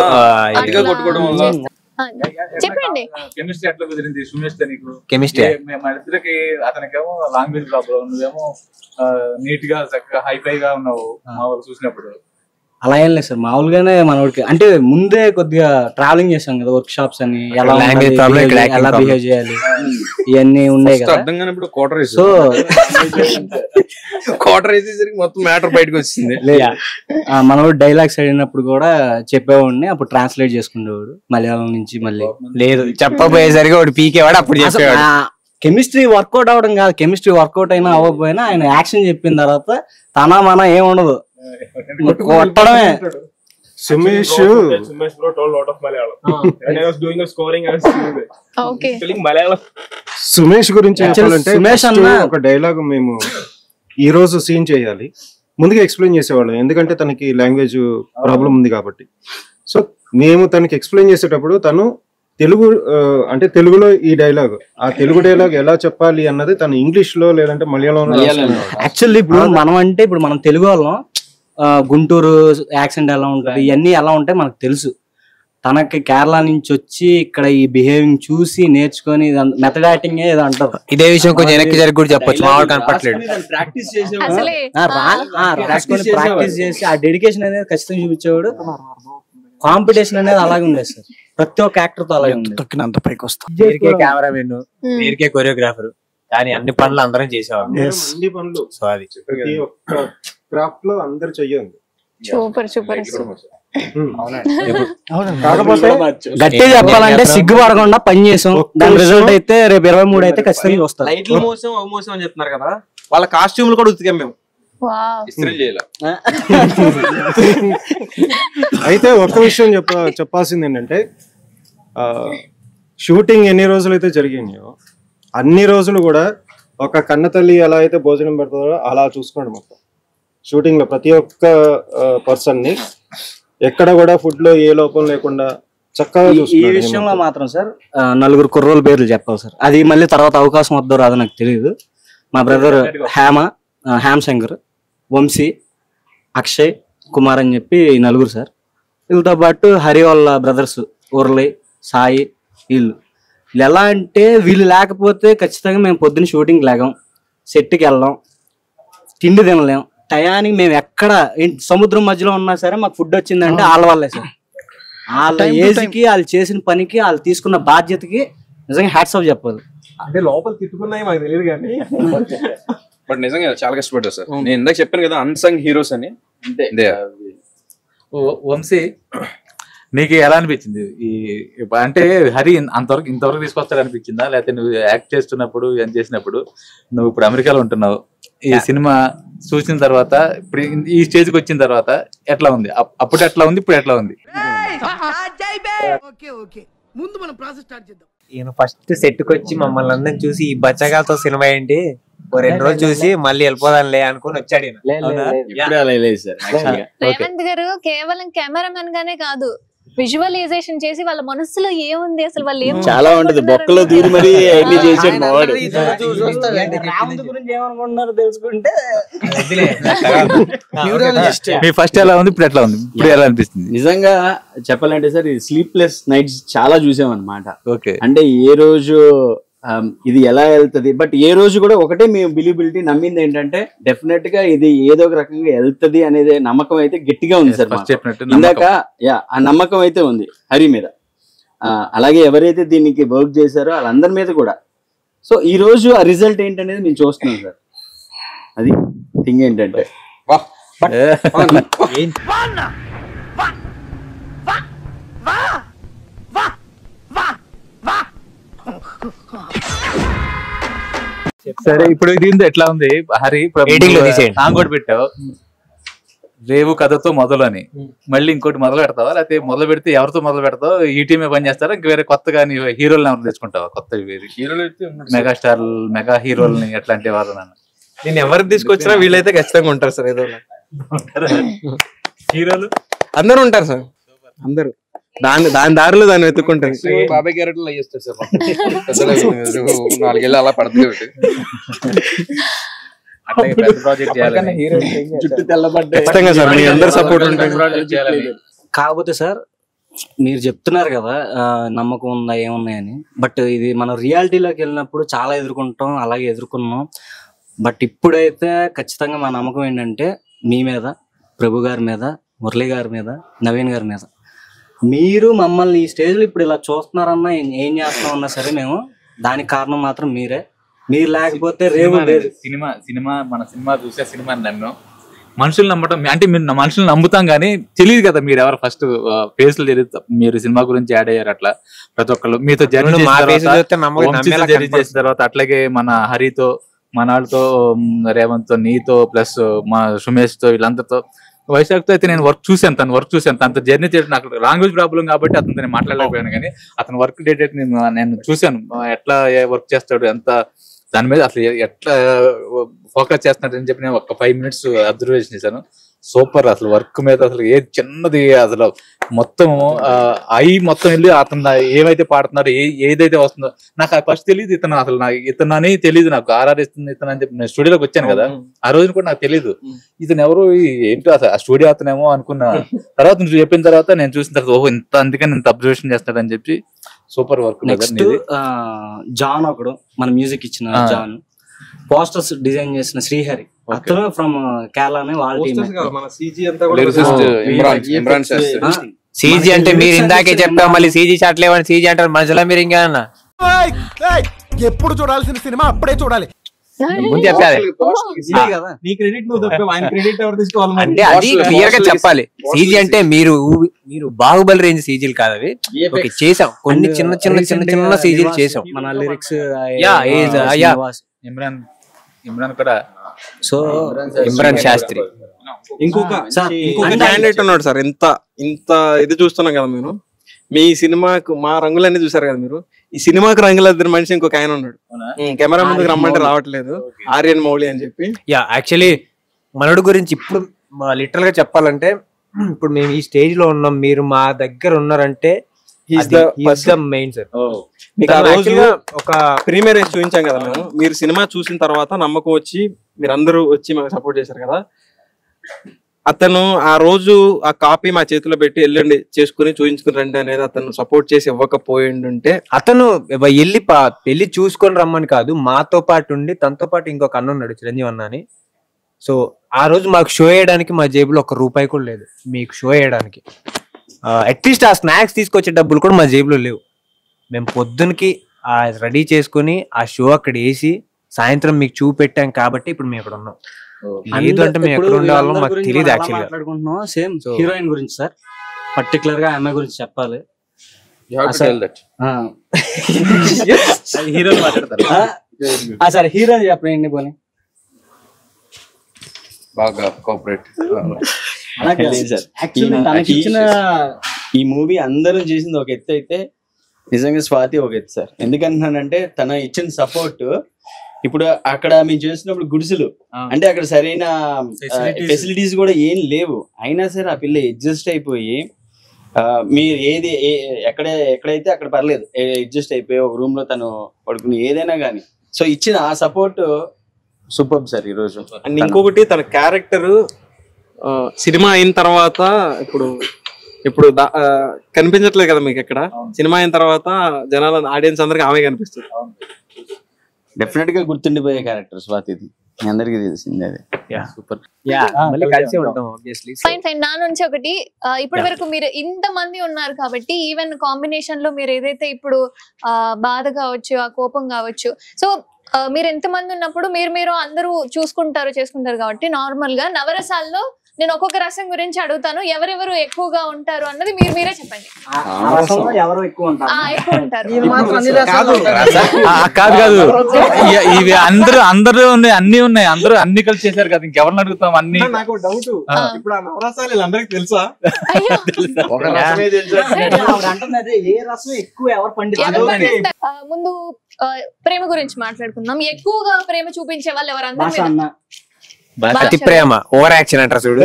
చెప్పండి కెమిస్ట్రీ ఎట్లా కుదిరింది సుమేష్ నీకు? కెమిస్ట్రీ మన ఇద్దరికి అతనికేమో లాంగ్వేజ్ ప్రాబ్లం, నువ్వేమో నీట్ గా చక్కగా హైఫై గా ఉన్నావు మామూలు చూసినప్పుడు. అలా ఏం లేదు సార్, మామూలుగానే మనోడికి అంటే ముందే కొద్దిగా ట్రావెలింగ్ చేసాం కదా, వర్క్ షాప్స్ అని ఎలా బిహేవ్ చేయాలి ఇవన్నీ ఉండే కదా. సో క్వార్టర్ వేసేసరికి మొత్తం మ్యాటర్ బయటకు వచ్చింది. మనోడు డైలాగ్స్ అడిగినప్పుడు కూడా చెప్పేవాడిని, అప్పుడు ట్రాన్స్లేట్ చేసుకునేవాడు మలయాళం నుంచి. మళ్ళీ లేదు చెప్పబోయేసరికి వాడు పీకేవాడు, అప్పుడు చెప్పేవాడు. కెమిస్ట్రీ వర్కౌట్ అవడం కాదు, కెమిస్ట్రీ వర్కౌట్ అయినా అవ్వకపోయినా ఆయన యాక్షన్ చెప్పిన తర్వాత తన మన ఏముండదు, కొట్టడమే. సుమేష్ సుమేష్ గురించి చెప్పాలంటే సుమేష్ అన్న ఒక డైలాగ్ మేము ఈ రోజు సీన్ చేయాలి, ముందుగా ఎక్స్ప్లెయిన్ చేసేవాళ్ళం, ఎందుకంటే తనకి లాంగ్వేజ్ ప్రాబ్లం ఉంది కాబట్టి. సో మేము తనకి ఎక్స్ప్లెయిన్ చేసేటప్పుడు తను తెలుగు అంటే తెలుగులో ఈ డైలాగ్, ఆ తెలుగు డైలాగ్ ఎలా చెప్పాలి అన్నది తను ఇంగ్లీష్ లో లేదంటే మలయాళంలో. యాక్చువల్లీ ఇప్పుడు మనం అంటే ఇప్పుడు మనం తెలుగు వాళ్ళం, గుంటూరు యాక్సెంట్ ఎలా ఉంటుంది, ఇవన్నీ ఎలా ఉంటాయి మనకు తెలుసు. తనకి కేరళ నుంచి వచ్చి ఇక్కడ ఈ బిహేవింగ్ చూసి నేర్చుకొని మెథడ్ యాక్టింగ్ ఏదో అంటారు. ఇదే విషయం కొంచెం వెనక్కి జరిగి కూడా చెప్పొచ్చు, మావాడు కనపట్లేదు. ప్రాక్టీస్ చేసి ఆ డెడికేషన్ అనేది ఖచ్చితంగా చూపించేవాడు. కాంపిటీషన్ అనేది అలాగే ఉండేది సార్, ప్రతి ఒక్క యాక్టర్ తో అలాగే ఉంది. తొక్కినంత పైకి వస్తాం. వీరికే కెమెరామెన్, వీరికే కొరియోగ్రాఫర్, కానీ అన్ని పనులు అందరం చేసేవాళ్ళం. అన్ని పనులు సో అది ప్రతి ఒక్క క్రాఫ్ట్ లో అందరు చెయ్యండి. Super super. కాకపోతే గట్టిగా చెప్పాలంటే సిగ్గుపడకుండా పని చేసాం, దాని రిజల్ట్ అయితే రేపు 23 అయితే ఖచ్చితంగా వస్తాం. లైట్లు మోసం అవి మోసం అని చెప్తున్నారు కదా, వాళ్ళ కాస్ట్యూమ్లు కూడా ఉతికాం మేము. అయితే ఒక్క విషయం చెప్పాల్సింది ఏంటంటే, షూటింగ్ ఎన్ని రోజులు అయితే జరిగినాయో అన్ని రోజులు కూడా ఒక కన్న తల్లి ఎలా అయితే భోజనం పెడతారో అలా చూసుకోండి. మొత్తం షూటింగ్ లో ప్రతి ఒక్క పర్సన్ ని ఎక్కడ కూడా ఫుడ్ లో ఏ లోపం లేకుండా చక్కగా ఈ విషయంలో మాత్రం సార్ 4 కుర్రోల పేర్లు చెప్పాలి సార్. అది మళ్ళీ తర్వాత అవకాశం వద్దో రాదో నాకు తెలియదు. మా బ్రదర్ హ్యామ్ శంకర్, వంశీ, అక్షయ్ కుమార్ అని చెప్పి 4 సార్. వీళ్ళతో పాటు హరి వాళ్ళ బ్రదర్స్ ఉర్లీ, సాయి, వీళ్ళు ఎలా అంటే వీళ్ళు లేకపోతే ఖచ్చితంగా మేము పొద్దున్న షూటింగ్ లేగాం, సెట్కి వెళ్ళాం, తిండి తినలేం. టయానికి మేము ఎక్కడ సముద్రం మధ్యలో ఉన్నా సరే మాకు ఫుడ్ వచ్చిందంటే వాళ్ళ వల్లే సార్. వాళ్ళ ఏజ్కి, వాళ్ళు చేసిన పనికి, వాళ్ళు తీసుకున్న బాధ్యతకి నిజంగా హ్యాట్స్ ఆఫ్ చెప్పాలి. అంటే లోపల తిట్టుకున్నాయి మాకు తెలియదు కానీ బట్ నిజంగా చాలా కష్టపడ్డారు సార్. నేను ఇందాక చెప్పాను కదా అన్సంగ్ హీరోస్ అని. వంశీ, నీకు ఎలా అనిపించింది ఈ అంటే హరి ఇంతవరకు తీసుకొస్తాడు అనిపించిందా, లేకపోతే నువ్వు యాక్ట్ చేస్తున్నప్పుడు ఏం చేసినప్పుడు, నువ్వు ఇప్పుడు అమెరికాలో ఉంటున్నావు, ఈ సినిమా చూసిన తర్వాత ఇప్పుడు ఈ స్టేజ్కి వచ్చిన తర్వాత ఎట్లా ఉంది? అప్పుడు ఎట్లా ఉంది, ఇప్పుడు ఎట్లా ఉంది? ఈయన ఫస్ట్ సెట్ కి వచ్చి మమ్మల్ని అందరిని చూసి ఈ బచ్చగాలతో సినిమా ఏంటి 2 రోజులు చూసి మళ్ళీ వెళ్ళిపోదాంలే అనుకుని వచ్చాడు. రేవంత్ గారు కేవలం కెమెరామెన్ గానే కాదు, విజువలైజేషన్ చేసి వాళ్ళ మనసులో ఏముంది అసలు, వాళ్ళు ఏం చాలా ఉంటది, బొక్కలో దూరి మరి అన్ని చేసాడు మావాడు. తెలుసుకుంటే మీ ఫస్ట్ ఎలా ఉంది, ఇప్పుడు ఎట్లా ఉంది, ఇప్పుడు ఎలా అనిపిస్తుంది? నిజంగా చెప్పాలంటే సార్, ఈ స్లీప్లెస్ నైట్స్ చాలా చూసాం అనమాట. ఓకే, అంటే ఏ రోజు ఇది ఎలా వెళ్తది, బట్ ఏ రోజు కూడా ఒకటే మేము బిలీబిలిటీ నమ్మింది ఏంటంటే డెఫినెట్ గా ఇది ఏదో ఒక రకంగా వెళ్తది అనేది నమ్మకం అయితే గట్టిగా ఉంది సార్. ఇందాక ఆ నమ్మకం అయితే ఉంది హరి మీద, అలాగే ఎవరైతే దీనికి వర్క్ చేశారో వాళ్ళందరి మీద కూడా. సో ఈ రోజు ఆ రిజల్ట్ ఏంటనేది మేము చూస్తున్నాం సార్. అది థింగ్ ఏంటంటే సరే, ఇప్పుడు దీంతో ఎట్లా ఉంది హరి? సాంగ్ కూడా పెట్టావు, రేవు కథతో మొదలు అని. మళ్ళీ ఇంకోటి మొదలు పెడతావా, లేకపోతే మొదలు పెడితే ఎవరితో మొదలు పెడతావు? ఈ టీమే పని చేస్తారా, ఇంక వేరే కొత్తగా హీరోలను ఎవరు తెచ్చుకుంటావా? కొత్త మెగాస్టార్, మెగా హీరోలని ఎట్లాంటి వారు? నేను ఎవరికి తీసుకొచ్చినా వీళ్ళైతే ఖచ్చితంగా ఉంటారు సార్. ఏదో హీరోలు అందరూ ఉంటారు సార్, అందరూ దాని దారిలో దాన్ని వెతుక్కుంటారు. బాబాయ్ క్యారెక్టర్లు అయ్యేస్తారు సార్, 4 ఏళ్ళు అలా పడుతుంది. కాకపోతే సార్ మీరు చెప్తున్నారు కదా నమ్మకం ఉందా ఏమున్నాయని, బట్ ఇది మనం రియాలిటీలోకి వెళ్ళినప్పుడు చాలా ఎదుర్కొంటాం, అలాగే ఎదుర్కొన్నాం. బట్ ఇప్పుడైతే ఖచ్చితంగా మా నమ్మకం ఏంటంటే మీ మీద, ప్రభు గారి మీద, మురళి గారి మీద, నవీన్ గారి మీద. మీరు మమ్మల్ని ఈ స్టేజ్ లో ఇప్పుడు ఇలా చూస్తున్నారన్నా, ఏం చేస్తున్నామన్నా సరే మేము దానికి కారణం మాత్రం మీరే. మీరు లేకపోతే రేవు మన సినిమా చూసే సినిమాని నమ్మాం. మనుషులు నమ్మటం అంటే మీరు మనుషులు నమ్ముతాం కానీ తెలియదు కదా మీరు ఎవరు. ఫస్ట్ ఫేస్లు తెలియదు, మీరు సినిమా గురించి యాడ్ అయ్యారు. అట్లా ప్రతి ఒక్కళ్ళు మీతో జర్నీ చేసిన తర్వాత, అట్లాగే మన హరితో, మన వాళ్ళతో, రేవంత్ తో, నీతో, ప్లస్ మా సుమేష్ తో, వీళ్ళందరితో, వైశాఖ్ తో అయితే నేను వర్క్ చూసాను. అంత జర్నీ చేయడం నాకు లాంగ్వేజ్ ప్రాబ్లం కాబట్టి అతనితో నేను మాట్లాడలేకపోయాను. కానీ అతను వర్క్ డేట్ నేను చూశాను, ఎట్లా వర్క్ చేస్తాడు, ఎంత దాని మీద అసలు ఎట్లా ఫోకస్ చేస్తున్నారని చెప్పి నేను ఒక 5 minutes అబ్జర్వేషన్ చేశాను. సూపర్. అసలు వర్క్ మీద అసలు ఏ చిన్నది అసలు మొత్తం మొత్తం వెళ్ళి అతను ఏమైతే పాడుతున్నారో ఏదైతే వస్తుందో నాకు ఫస్ట్ తెలియదు. ఇతను అసలు ఇతను అని తెలియదు నాకు. ఆర్ఆర్ ఇస్తుంది ఇతను అని చెప్పి నేను స్టూడియోలోకి వచ్చాను కదా, ఆ రోజు కూడా నాకు తెలియదు ఇతను ఎవరు ఏంటో అసలు ఆ స్టూడియో అతనేమో అనుకున్నా. తర్వాత నువ్వు చెప్పిన తర్వాత నేను చూసిన తర్వాత ఓహో ఇంత అందుకని ఇంత అబ్జర్వేషన్ చేస్తాడని చెప్పి సూపర్ వర్క్. జాన్ ఒకడు మన మ్యూజిక్ ఇచ్చిన జాన్, పోస్టర్స్ డిజైన్ చేసిన శ్రీహరి, అతను ఫ్రమ్ కేరళనే వాళ్ళ టీమ్. సీజీ అంటే మీరు ఇందాకే చెప్పాం, మళ్ళీ సీజీ షాట్ లేవని సీజీ అంటారు మధ్యలో మీరు ఇంకా ఎప్పుడు చూడాల్సిన సినిమా అప్పుడే చూడాలి. ముందు చెప్పాలి అంటే అది క్లియర్ గా చెప్పాలి. సీజీ అంటే మీరు బాహుబలి రేంజ్ సీజీలు కాదు అవి. ఓకే చేసాం కొన్ని చిన్న చిన్న చిన్న చిన్న సీజీలు చేసాం. మన లిరిక్స్ ఇమ్రాన్ కూడా. సో ఇమ్రాన్ శాస్త్రి ఇంకొక క్యాండిడేట్ ఉన్నాడు సార్. ఇంత ఇది చూస్తున్నాం కదా మీరు. మీ సినిమాకు మా రంగులన్నీ చూసారు కదా మీరు. ఈ సినిమాకు రంగులద్దరు మనిషి ఇంకొక ఆయన ఉన్నాడు. కెమెరా ముందుకు రమ్మంటే రావట్లేదు, ఆర్యన్ మౌళి అని చెప్పి. యాక్చువల్లీ మనోడి గురించి ఇప్పుడు లిటరల్ గా చెప్పాలంటే, ఇప్పుడు మేము ఈ స్టేజ్ లో ఉన్నాం, మీరు మా దగ్గర ఉన్నారంటే మెయిన్ సార్. ఒక ప్రీమియర్ చూపించాం కదా మేము. మీరు సినిమా చూసిన తర్వాత నమ్మకం వచ్చి మీరు అందరూ వచ్చి మాకు సపోర్ట్ చేశారు కదా. అతను ఆ రోజు ఆ కాపీ మా చేతిలో పెట్టి వెళ్ళండి చేసుకుని చూపించుకుని రండి అనేది అతను సపోర్ట్ చేసి ఇవ్వకపోయిండుంటే, అతను వెళ్ళి చూసుకొని రమ్మని కాదు, మాతో పాటు ఉండి తనతో పాటు ఇంకొక అన్న ఉన్నాడు చిరంజీవి అన్న అని. సో ఆ రోజు మాకు షో వేయడానికి మా జేబులో ₹1 కూడా లేదు. మీకు షో వేయడానికి అట్లీస్ట్ ఆ స్నాక్స్ తీసుకొచ్చే డబ్బులు కూడా మా జేబులో లేవు. మేము పొద్దునకి రెడీ చేసుకుని ఆ షో అక్కడ వేసి సాయంత్రం మీకు చూపెట్టాం కాబట్టి ఇప్పుడు మేము ఇక్కడ ఉన్నాం. లేదు అంటే మేము ఎక్కడ ఉండేవాళ్ళం మాకు తెలియదు. యాక్చువల్గా మాట్లాడుకుంటున్నాం సేమ్ హీరోయిన్ గురించి సార్, పర్టికులర్ గా ఆమె గురించి చెప్పాలి. హీరోయిన్ మాట్లాడతారు సార్, హీరోయిన్ చెప్పండి పోనీ. బాగా కోఆపరేట్. ఈ మూవీ అందరూ చేసింది ఒక ఎత్తు అయితే నిజంగా స్వాతి ఒక ఎత్తు సార్. ఎందుకంటున్నానంటే తన ఇచ్చిన సపోర్ట్. ఇప్పుడు అక్కడ మేము చేసినప్పుడు గుడిసెలు అంటే అక్కడ సరైన ఫెసిలిటీస్ కూడా ఏం లేవు. అయినా సరే ఆ పిల్ల అడ్జస్ట్ అయిపోయి మీరు ఎక్కడైతే అక్కడ పర్లేదు అడ్జస్ట్ అయిపోయి ఒక రూమ్ లో తను పడుకుని ఏదైనా కానీ సో ఇచ్చిన ఆ సపోర్ట్ సూపర్ సార్ ఈ రోజు. అండ్ ఇంకొకటి తన క్యారెక్టర్ సినిమా అయిన తర్వాత ఇప్పుడు కనిపించట్లేదు కదా మీకు ఎక్కడ. సినిమా అయిన తర్వాత జనాల ఆడియన్స్ అందరికి ఆమె కనిపిస్తుంది. డెఫినెట్ గా గుర్తుండిపోయే క్యారెక్టర్ స్వాతిది, మీ అందరికి తెలిసిందే. సూపర్. ఫైన్. నా నుంచి ఒకటి, ఇప్పటి వరకు మీరు ఇంత మంది ఉన్నారు కాబట్టి ఈవెన్ కాంబినేషన్ లో మీరు ఏదైతే ఇప్పుడు బాధ కావచ్చు, ఆ కోపం కావచ్చు, సో మీరు ఎంత మంది ఉన్నప్పుడు మీరు అందరూ చేసుకుంటారు కాబట్టి నార్మల్ గా నవరసాల్లో నేను ఒక్కొక్క రసం గురించి అడుగుతాను. ఎవరెవరు ఎక్కువగా ఉంటారు అన్నది మీరే చెప్పండి. ఎక్కువ ఉంటారు కాదు ఇవి అందరూ ఉన్నాయి, అన్ని ఉన్నాయి, అందరూ అన్ని కలిసి చేశారు కదా, ఇంకెవరిని అడుగుతాం. అన్ని నాకు డౌట్, ఇప్పుడు ఆ నవరసాలు వీళ్ళందరికీ తెలుసా? ముందు ప్రేమ గురించి మాట్లాడుకుందాం. ఎక్కువగా ప్రేమ చూపించే వాళ్ళు ఎవరందరూ? అతి ప్రేమ, ఓవర్ యాక్షన్ అంటారు చూడు.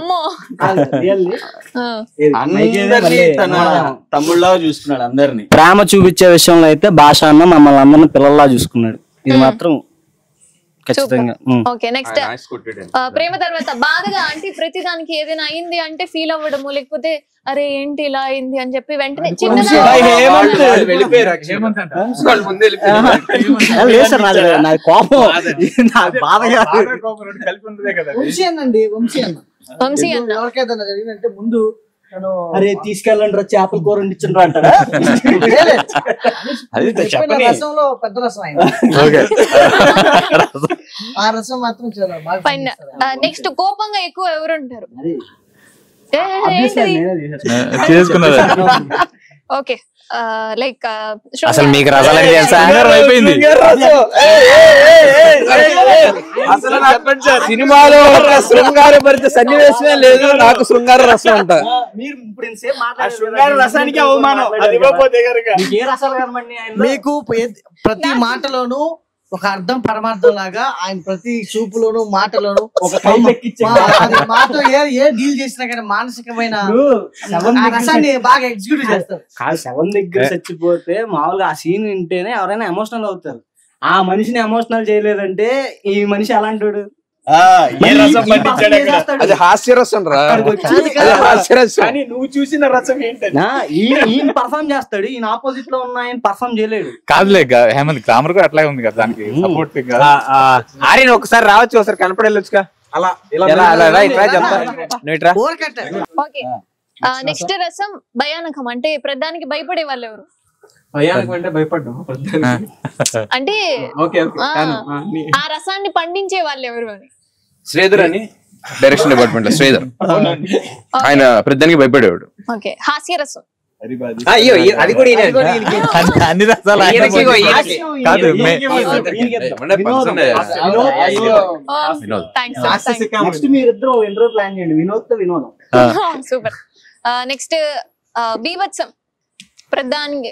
తమ్ముళ్ళ చూసుకున్నాడు అందరినీ. ప్రేమ చూపించే విషయంలో అయితే భాష అన్న మమ్మల్ని అందరిని పిల్లల్లా చూసుకున్నాడు. ఇది మాత్రం ఖచ్చితంగా. ఓకే, నెక్స్ట్ ప్రేమ తర్వాత బాధగా అంటే ప్రతి దానికి ఏదైనా అయింది అంటే ఫీల్ అవ్వడము, లేకపోతే అరే ఏంటి ఇలా అయింది అని చెప్పి వెంటనే వంశీ అన్న ఎవరికైనా జరిగిందంటే ముందు అరే తీసుకెళ్ళండి చేపల కూర వండించండి అంటారా? రసంలో పెద్ద రసం ఆ రసం మాత్రం చాలా బాగా. నెక్స్ట్ కోపంగా ఎక్కువ ఎవరుంటారు? ఓకే, లైక్ అసలు మీకు రసాలని తెలుసా? అయిపోయింది సినిమాలో శృంగారభరిత సన్నివేశమే లేదు, నాకు శృంగార రసం అంట. మీకు ప్రతి మాటలోనూ ఒక అర్థం పరమార్థం లాగా ఆయన ప్రతి చూపులోను మాటలోను మాతో ఏ డీల్ చేసినా కానీ మానసికమైన రసాన్ని బాగా ఎగ్జిక్యూట్ చేస్తారు. 7 దగ్గర చచ్చిపోతే మామూలుగా ఆ సీన్ వింటేనే ఎవరైనా ఎమోషనల్ అవుతారు. ఆ మనిషిని ఎమోషనల్ చేయలేదంటే ఈ మనిషి అలాంటి అది హాస్యరసం రా, కానీ నువ్వు చూసిన రసం ఏంటంటే ఈయన పర్ఫార్మ్ చేస్తాడు, ఈయన ఆపోజిట్ లో ఉన్న ఆయన పర్ఫార్మ్ చేయలేడు. కాదులే హేమంత్ గ్రామర్ కూడా అట్లాగే ఉంది కదా దానికి సపోర్ట్. ఆర్యన్ ఒకసారి రావచ్చు, ఒకసారి కనపడేళ్ళొచ్చుగా. అలా ఓకే, నెక్స్ట్ రసం భయానకం. అంటే ప్రధానికి భయపడే వాళ్ళు ఎవరు? అంటే భయపడ్డాం అంటే ఆ రసాన్ని పండించే వాళ్ళు ఎవరు అని? శ్రీధర్ అని డైరెక్షన్ డిపార్ట్మెంట్ లో శ్రీధర్, ఆయన ప్రధానికి భయపడేవాడు. ఓకే, హాస్య రసం. అయ్యో అది కూడా అన్ని రసాలు నెక్స్ట్ మీరిద్దరు ఇంటర్వ్యూ ప్లాన్ చేయండి, వినోదం. సూపర్. నెక్స్ట్ బీభత్సం. ప్రధానికి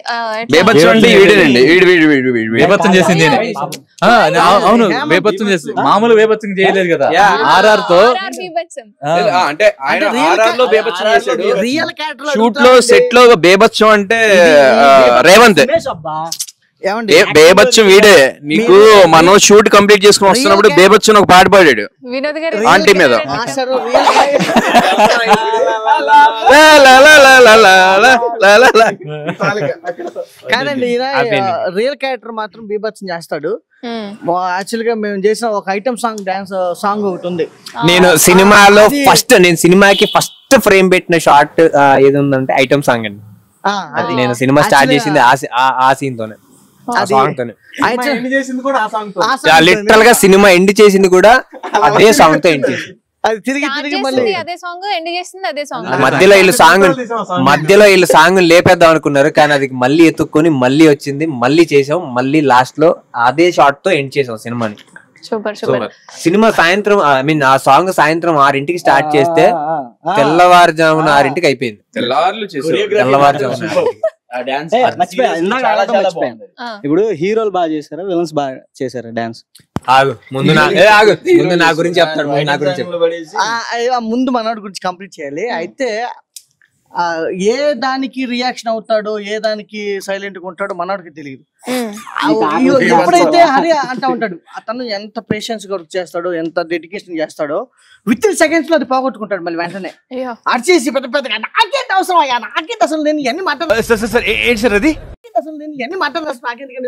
బేబత్సం చేసింది. అవును, బేబత్సం చేసి మామూలు బేబత్సం చేయలేదు కదా. ఆర్ఆర్ తో అంటే ఆయన ఆర్ఆర్ లో బేబత్సం చేశాడు. రియల్ క్యారెక్టర్ షూట్ లో సెట్ లో బేబత్సం అంటే రేవంత్ బేబత్సం వీడే. నీకు మనం షూట్ కంప్లీట్ చేసుకుని వస్తున్నప్పుడు బేబత్సం ఒక పాట పాడాడు ఆంటీ మీద. కాదండి, రియల్ క్యారెక్టర్ మాత్రం బీభత్సం చేస్తాడు. యాక్చువల్ గా మేము చేసిన ఒక ఐటమ్ సాంగ్, డాన్స్ సాంగ్ ఒకటి ఉంది. నేను సినిమాలో సినిమాకి ఫస్ట్ ఫ్రేమ్ పెట్టిన షార్ట్ ఏది ఉందంటే ఐటమ్ సాంగ్ అండి. అది నేను సినిమా స్టార్ట్ చేసింది ఆ సీన్ తోనే, లిటరల్ గా సినిమా ఎండ్ చేసింది కూడా అదే సాంగ్ తో ఎండ్ చేసింది. మధ్యలో వీళ్ళు సాంగ్ లేపేద్దాం అనుకున్నారు, కానీ అది మళ్ళీ ఎత్తుక్కొని మళ్ళీ వచ్చింది, మళ్ళీ చేసాం, మళ్ళీ లాస్ట్ లో అదే షార్ట్ తో ఎండ్ చేసాం సినిమాని. సినిమా సాయంత్రం ఆ సాంగ్ సాయంత్రం 6ంటికి స్టార్ట్ చేస్తే తెల్లవారుజామున 6ంటికి అయిపోయింది. తెల్లవారుజామున ఇప్పుడు హీరోలు బాగా చేశారా, విలన్స్ బాగా చేశారా డాన్స్? ముందు నా గురించి చెప్తాడు. ముందు మనోడి గురించి కంప్లీట్ చేయాలి. అయితే ఏ దానికి రియాక్షన్ అవుతాడో, ఏ దానికి సైలెంట్ గా ఉంటాడో మనోడికి తెలియదు. ఎప్పుడైతే హరి అంటా ఉంటాడు, అతను ఎంత పేషెన్స్ గా వర్క్ చేస్తాడో, ఎంత డెడికేషన్ చేస్తాడో, విత్ ఇన్ సెకండ్స్ లో అది పోగొట్టుకుంటాడు. మళ్ళీ వెంటనే అడిచేసి పెద్ద పెద్దగా నాకేంటి అవసరం అయ్యా, నాకేంటి అసలు, నేను ఎన్ని మాటలు అసలు నేను ఎన్ని మాటలు నాకెందుకని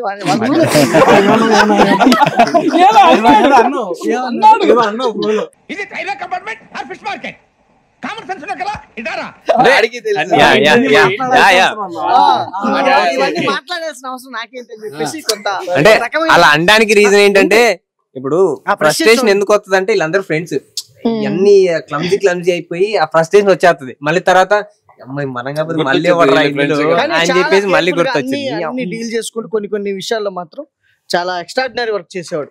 మాట్లాడాల్సిన అవసరం నాకేంటని చెప్పేసి అంటే అలా అనడానికి రీజన్ ఏంటంటే, ఇప్పుడు ఫ్రస్ట్రేషన్ ఎందుకు వస్తుంది అంటే వీళ్ళందరూ ఫ్రెండ్స్, అన్ని క్లమ్జీ అయిపోయి ఆ ఫ్రస్ట్రేషన్ వచ్చేస్తుంది. మళ్ళీ తర్వాత అమ్మాయి మనం కాకపోతే మళ్ళీ అని చెప్పేసి మళ్ళీ గుర్తొచ్చింది. డీల్ చేసుకుంటూ కొన్ని విషయాల్లో మాత్రం చాలా ఎక్స్ట్రాడినరీ వర్క్ చేసేవాడు.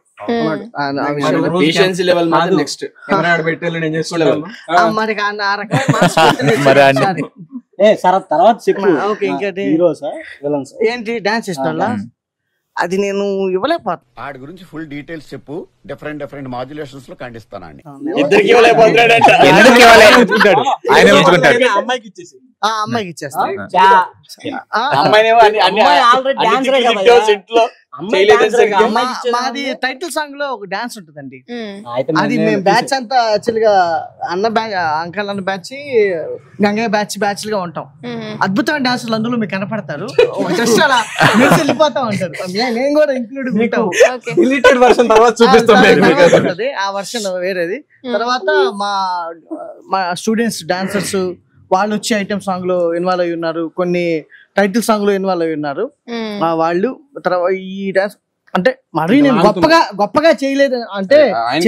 తర్వాత చెప్పు. ఏంటి డాన్స్ ఇష్టం? అది నేను ఇవ్వలేకపోతాను. వాడి గురించి ఫుల్ డీటెయిల్స్ చెప్పు, డిఫరెంట్ మాడ్యులేషన్స్ లో ఖండిస్తానండి. అమ్మాయికి ఇచ్చేస్తాను. మాది టైటిల్ సాంగ్ లో ఒక డాన్స్ ఉంటుందండి. అది మేము బ్యాచ్ అంతా యాక్చువల్ గా అంకల్ అన్న బ్యాచ్, గంగయ్య బ్యాచ్ గా ఉంటాం. అద్భుతమైన డాన్సులు అందులో మీకు కనపడతారు. జస్ట్ అలా వెళ్ళిపోతా ఉంటారు. నేను కూడా ఇంక్లూడ్ ఉంటాం. ఆ వర్షన్ వేరేది. తర్వాత మా స్టూడెంట్స్ డాన్సర్స్ వాళ్ళు వచ్చి ఐటమ్ సాంగ్ లో ఇన్వాల్వ్ అయి ఉన్నారు, కొన్ని టైటిల్ సాంగ్ లో ఇన్వాల్వ్ అయి ఉన్నారు. వాళ్ళు తర్వాత ఈ డాన్స్ అంటే మరీ నేను గొప్పగా చేయలేదు అంటే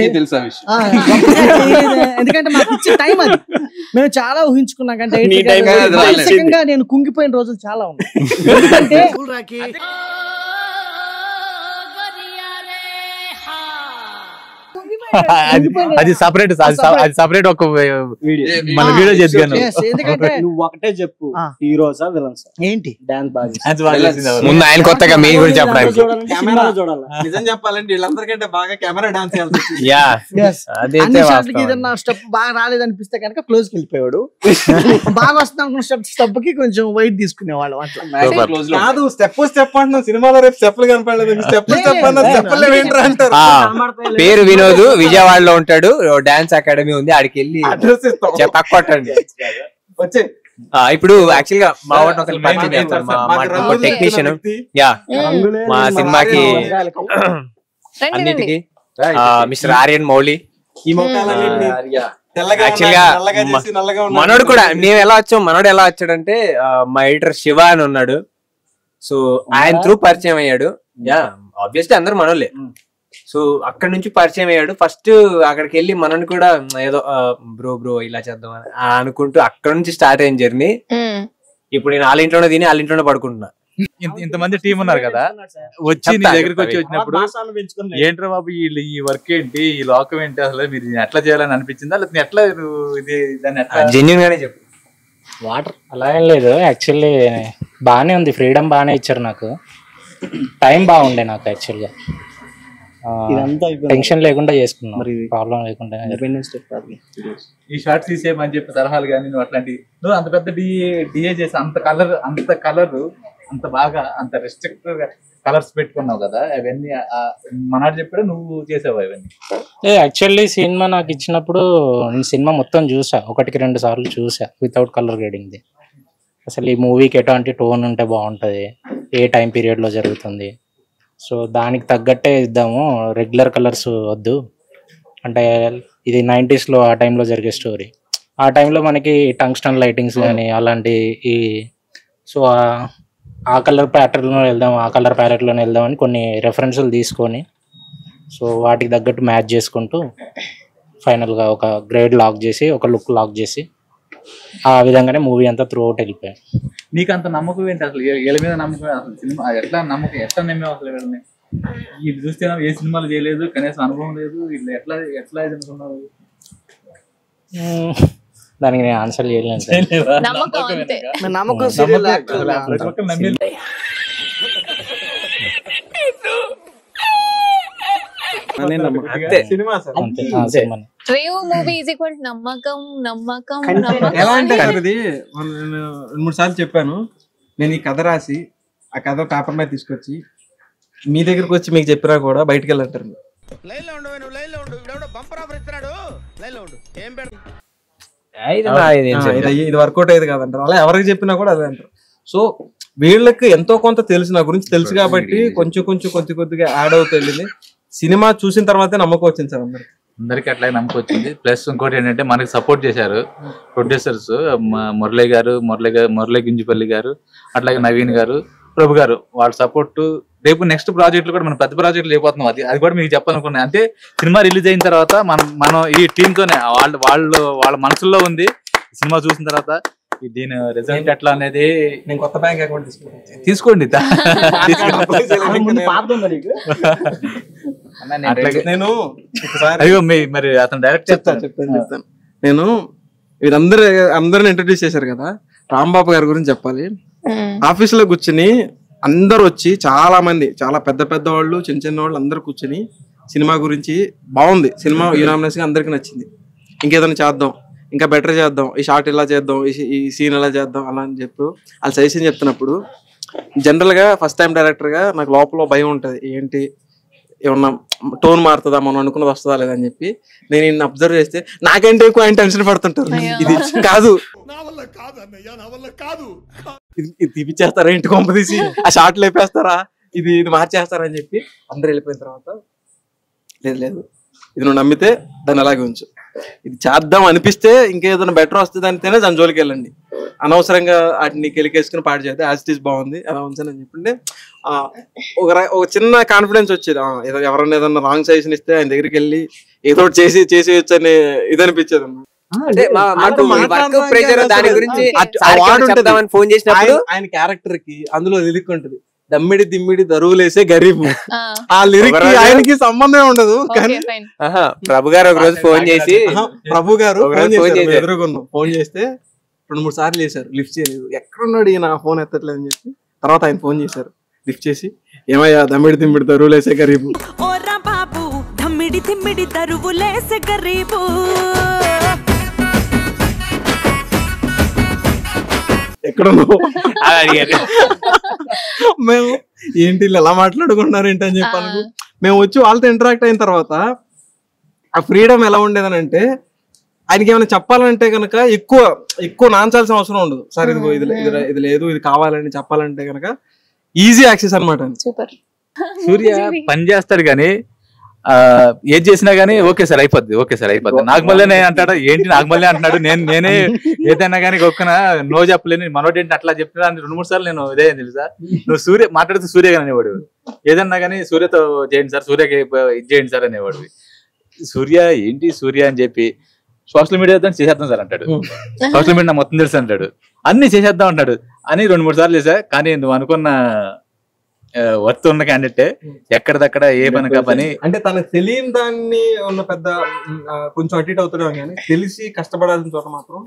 ఎందుకంటే మాకు ఇచ్చే టైం అది. మేము చాలా ఊహించుకున్నాం కంటే నేను కుంగిపోయిన రోజులు చాలా ఉన్నాయి. ఎందుకంటే అది సపరేట్ అది సపరేట్ ఒక మన వీడియో చేద్దాను. ఎందుకంటే నువ్వు ఒకటే చెప్పు, హీరోసా విలన్స్? ఏంటి డాన్స్ బాగా ముందు ఆయన కొత్తగా మీ గురించి చెప్పడానికి చూడాలి. నిజం చెప్పాలంటే వీళ్ళందరికంటే బాగా కెమెరా డాన్స్ యా అన్ని షాట్లకి ఏదన్నా స్టెప్ బాగా రాలేదనిపిస్తే కనుక క్లోజ్కి వెళ్ళిపోయాడు. బాగా వస్తుంది అనుకున్న స్టెప్ కి కొంచెం వైట్ తీసుకునేవాళ్ళు అట్లా. కాదు స్టెప్ అంటున్నాం సినిమాలో, రేపు స్టెప్లు కనపడలేదు, స్టెప్ అన్నా స్టెప్లు ఏంట్రా అంటారు. పేరు వినోద్, విజయవాడలో ఉంటాడు, డాన్స్ అకాడమీ ఉంది, ఆడికి వెళ్ళి పక్కొట్టండి వచ్చే. ఇప్పుడు యాక్చువల్ గా మా వాడిని ఒకరు పరిచయం చేస్తారు, మా టెక్నీషియన్. యా మా సినిమాకి అన్నిటికి మిస్టర్ ఆర్యన్ మౌలి. యాక్చువల్ గా మనోడు కూడా మేము ఎలా వచ్చాం, మనోడు ఎలా వచ్చాడంటే మా ఎడిటర్ శివ అని ఉన్నాడు, సో ఆయన త్రూ పరిచయం అయ్యాడు. యా ఆబ్వియస్లీ అందరూ మనోళ్ళే. సో అక్కడ నుంచి పరిచయం అయ్యాడు. ఫస్ట్ అక్కడికి వెళ్ళి మనని కూడా ఏదో బ్రో ఇలా చేద్దాం అని అనుకుంటూ అక్కడ నుంచి స్టార్ట్ అయిన జర్నీ. ఇప్పుడు నేను వాళ్ళ ఇంట్లోనే తిని వాళ్ళ ఇంట్లోనే పడుకుంటున్నా. ఇంతమంది టీం ఉన్నారు కదా, వచ్చి నీ దగ్గరికి వచ్చినప్పుడు ఏంట్రా బాబు ఈ వర్క్ ఏంటి, ఈ లోకం ఏంటి, అసలు మీరు ఎట్లా చేయాలని అనిపించిందా, లేకపోతే ఎట్లా ఇది దాన్ని జెన్యూన్ గానే చెప్పు. వాటర్ అలా ఏం లేదు, యాక్చువల్లీ బాగానే ఉంది, ఫ్రీడమ్ బాగానే ఇచ్చారు నాకు, టైం బాగుండే నాకు యాక్చువల్గా, టెన్షన్ లేకుండా చేసుకున్నాం, ప్రాబ్లం లేకుండా. ఈ షార్ట్స్ తీసేయమని చెప్పి సలహాలు కానీ నువ్వు అట్లాంటి, నువ్వు అంత పెద్ద డిఏ చేసి అంత కలర్ అంత బాగా అంత రెస్ట్రిక్ట్ కలర్స్ పెట్టుకున్నావు కదా, అవన్నీ మనాడు చెప్పాడు నువ్వు చేసావు అవన్నీ? యాక్చువల్లీ సినిమా నాకు ఇచ్చినప్పుడు నేను సినిమా మొత్తం చూసా, 1-2 సార్లు చూసా వితౌట్ కలర్ గ్రేడింగ్ది. అసలు ఈ మూవీకి ఎటువంటి టోన్ ఉంటే బాగుంటుంది, ఏ టైం పీరియడ్లో జరుగుతుంది, సో దానికి తగ్గట్టే ఇద్దాము, రెగ్యులర్ కలర్స్ వద్దు అంటే. ఇది 90sలో ఆ టైంలో జరిగే స్టోరీ, ఆ టైంలో మనకి టంగ్స్టన్ లైటింగ్స్ కానీ అలాంటి ఈ, సో ఆ కలర్ ప్యాటర్న్లో వెళ్దాం, ఆ కలర్ ప్యాలెట్లోనే వెళ్దామని కొన్ని రెఫరెన్స్లు తీసుకొని, సో వాటికి తగ్గట్టు మ్యాచ్ చేసుకుంటూ ఫైనల్గా ఒక గ్రేడ్ లాక్ చేసి, ఒక లుక్ లాక్ చేసి, ఆ విధంగానే మూవీ అంతా త్రూ అవుట్ వెళ్ళిపోయాయి. నీకు అంత నమ్మకం ఏంటి అసలు, వీళ్ళ మీద నమ్మకం, అసలు సినిమా ఎట్లా నమ్మకం, ఎట్లా నమ్మేవు అసలు వీళ్ళని? ఇది చూస్తే ఏ సినిమాలు చేయలేదు, కనీసం అనుభవం లేదు, వీళ్ళు ఎట్లా ఇది అనుకున్నారు? దానికి నేను ఆన్సర్ చేయలేను. రేవ్ మూవీ ఈజ్ ఈక్వల్ టు నమ్మకం నమ్మకం ఎలా అంటే ఇది 2-3 సార్లు చెప్పాను. నేను ఈ కథ రాసి ఆ కథ పేపర్ మీద తీసుకొచ్చి మీ దగ్గరకు వచ్చి మీకు చెప్పినా కూడా బయటకు వెళ్ళంటారు. ఇది వర్కౌట్ అయ్యేది కాదంటారు, అలా ఎవరికి చెప్పినా కూడా అదే అంటారు. సో వీళ్ళకి ఎంతో కొంత తెలుసు, నా గురించి తెలుసు కాబట్టి కొంచెం కొద్దిగా యాడ్ అవుతూ వెళ్ళింది. సినిమా చూసిన తర్వాతే నమ్మకం వచ్చింది సార్ అందరికి అట్లాగే నమ్మకం వచ్చింది. ప్లస్ ఇంకోటి ఏంటంటే మనకి సపోర్ట్ చేశారు ప్రొడ్యూసర్స్, మురళీ గుంజిపల్లి గారు, అట్లాగే నవీన్ గారు, ప్రభు గారు, వాళ్ళ సపోర్ట్. రేపు నెక్స్ట్ ప్రాజెక్టులు కూడా మనం పెద్ద ప్రాజెక్టులు అయిపోతున్నాం, అది కూడా మీకు చెప్పాలనుకున్నాను. అంటే సినిమా రిలీజ్ అయిన తర్వాత మనం ఈ టీమ్ తోనే వాళ్ళ మనసుల్లో ఉంది. సినిమా చూసిన తర్వాత దీని రిజల్ట్ ఎట్లా అనేది నేను కొత్త బ్యాంక్ అకౌంట్ తీసుకోండి. మరి అతను డైరెక్ట్ చెప్తాను. నేను అందరిని ఇంట్రడ్యూస్ చేశారు కదా, రాంబాబు గారి గురించి చెప్పాలి. ఆఫీస్ లో కూర్చుని అందరు వచ్చి చాలా మంది, చాలా పెద్ద వాళ్ళు, చిన్న వాళ్ళు అందరు కూర్చుని సినిమా గురించి బాగుంది, సినిమా యూనామినస్ గా అందరికి నచ్చింది, ఇంకేదైనా చేద్దాం, ఇంకా బెటర్ చేద్దాం, ఈ షార్ట్ ఇలా చేద్దాం, ఈ సీన్ ఎలా చేద్దాం అలా అని చెప్పి వాళ్ళు సజెషన్ చెప్తున్నప్పుడు జనరల్ గా ఫస్ట్ టైం డైరెక్టర్ గా నాకు లోపల భయం ఉంటది, ఏంటి ఏమన్నా టోన్ మారుతుందా, మనం అనుకున్నది వస్తుందా లేదని చెప్పి. నేను ఈయన అబ్జర్వ్ చేస్తే నాకంటే ఎక్కువ ఆయన టెన్షన్ పడుతుంటారు. ఇది కాదు, ఇది తీపిచ్చేస్తారా, ఇంటి కొంప తీసి ఆ షార్ట్ లేపేస్తారా, ఇది మార్చేస్తారా అని చెప్పి అందరు వెళ్ళిపోయిన తర్వాత లేదు ఇది నువ్వు నమ్మితే దాన్ని అలాగే ఉంచు, ఇది చేద్దాం అనిపిస్తే ఇంకేదైనా బెటర్ వస్తుంది అంటేనే దాని జోలికి వెళ్ళండి, అనవసరంగా వాటిని కెలికేసుకుని పాటు చేస్తే యాజ్ ఇట్ ఈస్ బాగుంది అలా ఉంచని చెప్పింటే ఒక చిన్న కాన్ఫిడెన్స్ వచ్చేది. ఎవరైనా ఏదన్నా రాంగ్ సజెషన్ ఇస్తే ఆయన దగ్గరికి వెళ్ళి ఏదో చేసేయచ్చు అని ఇది అనిపించేది. ఆయన క్యారెక్టర్ కి అందులో లిరిక్ ఉంటుంది, దమ్మిడి దిమ్మిడి దరువులేసే గరీబ్. ఆ లిరిక్ ఆయనకి సంబంధం ఉండదు కానీ ప్రభు గారు ఒక రోజు ఫోన్ చేసి ఎదురుకున్నాం. ఫోన్ చేస్తే 2-3 సార్లు చేశారు, లిఫ్ట్ చేయలేదు. ఎక్కడున్నాడు ఈయన, ఫోన్ ఎత్తట్లేదు అని చెప్పి తర్వాత ఆయన ఫోన్ చేశారు, లిఫ్ట్ చేసి ఏమయ్యా దమ్మిడి దిమ్మిడి దరువులేసే గరీబు. దమ్మిడి తిమ్మిడి దరువులేసే గరీబు. ఎక్కడున్నావు మేము ఏంటి ఎలా మాట్లాడుకుంటున్నారు ఏంటని చెప్పాను. మేము వచ్చి వాళ్ళతో ఇంటరాక్ట్ అయిన తర్వాత ఆ ఫ్రీడమ్ ఎలా ఉండేదని అంటే, ఆయనకి ఏమైనా చెప్పాలంటే కనుక ఎక్కువ నాంచాల్సిన అవసరం ఉండదు. సార్ ఇదిగో ఇది లేదు, ఇది కావాలని చెప్పాలంటే కనుక ఈజీ యాక్సెస్ అనమాట. సూర్య పని చేస్తాడు కానీ ఏది చేసినా గానీ ఓకే సార్ అయిపోద్ది నాగమల్లే అంటాడు. ఏంటి నాగమల్లే అంటున్నాడు, నేనే ఏదైనా కానీ ఒక్కన నో చెప్పలేని మనోటి ఏంటి అట్లా చెప్తున్నా 2-3 సార్లు నేను ఇదే తెలుసా, నువ్వు సూర్య మాట్లాడితే సూర్య గాని అనేవాడు, ఏదన్నా కానీ సూర్యతో చేయండి సార్, సూర్యకి ఇది చేయండి సార్ అనేవాడు. సూర్య ఏంటి సూర్య అని చెప్పి సోషల్ మీడియాతో చేసేద్దాం సార్ అంటాడు, సోషల్ మీడియా మొత్తం తెలుసు అంటాడు, అన్ని చేసేద్దాం అంటాడు అని 2-3 సార్లు చేశా. కానీ నువ్వు అనుకున్న వర్త్ ఉన్న క్యాండిడేట్ ఎక్కడిదక్కడ ఏ పని కా పని అంటే తనకు తెలియని దాన్ని ఉన్న పెద్ద కొంచెం అటు అవుతాడు కానీ తెలిసి కష్టపడాల్సిన చోట మాత్రం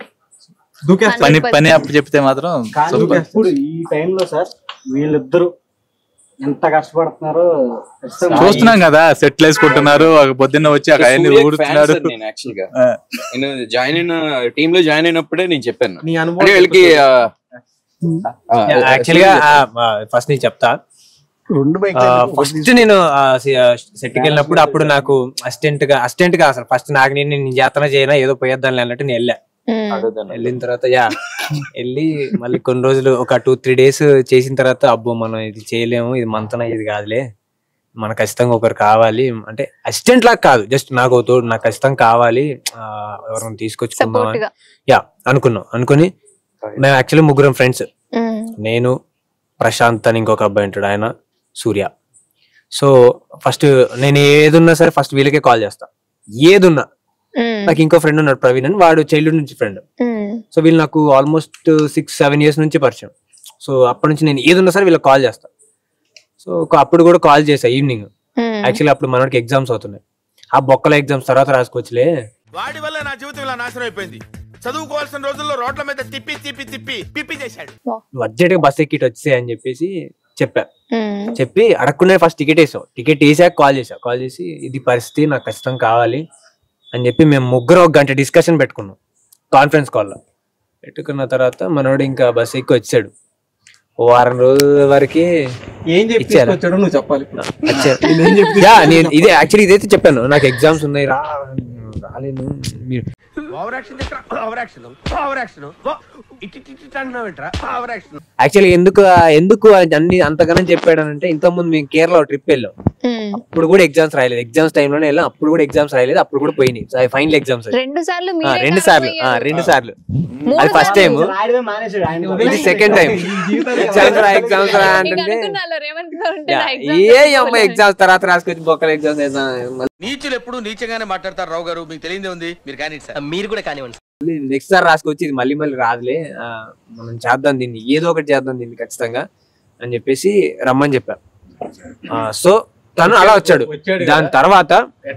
పని అప్పుడు చెప్తే మాత్రం. ఇప్పుడు ఈ టైంలో సార్ వీళ్ళిద్దరు ఎంత కష్టపడుతున్నారో చూస్తున్నాం కదా, సెటిల్ వేసుకుంటున్నారు, పొద్దున్న వచ్చి అక్కడ ఊడుతున్నారు. నేను జాయిన్ అయిన టీమ్ లో జాయిన్ అయినప్పుడే నేను చెప్పాను నీ అనుభవం వీళ్ళకి. యాక్చువల్గా ఫస్ట్ నేను చెప్తా. ఫస్ట్ నేను సెట్ కి వెళ్ళినప్పుడు అప్పుడు నాకు అసిస్టెంట్ గా అసలు ఫస్ట్ నాకు నేను జాతర చేయనా ఏదో పోయేద్దాం అన్నట్టు నేను వెళ్ళిన తర్వాత వెళ్ళి మళ్ళీ కొన్ని రోజులు ఒక 2-3 days చేసిన తర్వాత అబ్బో మనం ఇది చేయలేము, ఇది మనతోనే ఇది కాదులే, మనకు ఖచ్చితంగా ఒకరు కావాలి అంటే అసిస్టెంట్ లాగా కాదు, జస్ట్ నాకు తోడు నాకు ఖచ్చితంగా కావాలి, ఎవరైనా తీసుకొచ్చుకుందాం అనుకుని మేము యాక్చువల్లీ 3 ఫ్రెండ్స్, నేను ప్రశాంత్ అని ఇంకొక అబ్బాయి ఉంటాడు, ఆయన సూర్య. సో ఫస్ట్ నేను ఏదున్నా సరే ఫస్ట్ వీళ్ళకే కాల్ చేస్తా, ఏదున్నా. నాకు ఇంకో ఫ్రెండ్ ఉన్నాడు ప్రవీణ్ అని, వాడు చైల్డ్హుడ్ నుంచి ఫ్రెండ్. సో వీళ్ళు నాకు ఆల్మోస్ట్ 6-7 years నుంచి పరిచయం. సో అప్పటి నుంచి నేను ఏదున్నా సరే వీళ్ళకి కాల్ చేస్తా. సో అప్పుడు కూడా కాల్ చేసా ఈవినింగ్. యాక్చువల్లీ అప్పుడు మనకి ఎగ్జామ్స్ అవుతున్నాయి, ఆ బొక్కల ఎగ్జామ్స్ తర్వాత రాసుకోవచ్చులే. వాడి వల్ల నా జీవితం ఇలా నాశనం అయిపోయింది. చదువుకోవాల్సిన రోజుల్లో రోడ్ల మీద తిప్పి చేశాడు. నువ్వు అర్జెంట్ గా బస్ ఎక్కిట్ వచ్చేసాయి అని చెప్పేసి చెప్పి అడక్కునే ఫస్ట్ టికెట్ వేసాక కాల్ చేసి ఇది పరిస్థితి, నాకు ఖచ్చితంగా కావాలి అని చెప్పి మేము 3 1 గంట డిస్కషన్ పెట్టుకున్నాం కాన్ఫరెన్స్ కాల్లో. పెట్టుకున్న తర్వాత మనోడు ఇంకా బస్ ఎక్కి వచ్చాడు. 1 వారం రోజుల వరకు ఏం చెప్పాడు నువ్వు చెప్పాలి. నేను ఇదే యాక్చువల్లీ ఇదైతే చెప్పాను, నాకు ఎగ్జామ్స్ ఉన్నాయి రాలేను. మీరు యాక్చువల్లీ ఎందుకు అన్ని అంతగానో చెప్పాడనంటే, ఇంతకుముందు మేము కేరళ ట్రిప్ వెళ్ళాం, అప్పుడు కూడా ఎగ్జామ్స్ రాయలేదు, ఎగ్జామ్స్ టైంలోనే వెళ్ళాం, అప్పుడు కూడా ఎగ్జామ్స్ రాయలేదు, అప్పుడు కూడా పోయినాయి ఫైనల్ ఎగ్జామ్స్ 2 సార్లు. అది ఫస్ట్ టైం, ఇది సెకండ్ టైం. ఎగ్జామ్స్ అంటే ఏ అమ్మాయి ఎగ్జామ్స్ తర్వాత రాసుకొచ్చి బొక్కల ఎగ్జామ్స్. నీచులు ఎప్పుడు నీచంగానే మాట్లాడతారు రావు గారు, మీకు తెలియదే ఉంది, మీరు కానీ మీరు కూడా కానివ్వండి. నెక్స్ట్ సార్ రాసుకొచ్చి ఇది మళ్ళీ రాదులే, మనం చేద్దాం దీన్ని, ఏదో ఒకటి చేద్దాం దీన్ని ఖచ్చితంగా అని చెప్పేసి రమ్మని చెప్పారు. సో తను అలా వచ్చాడు. దాని తర్వాత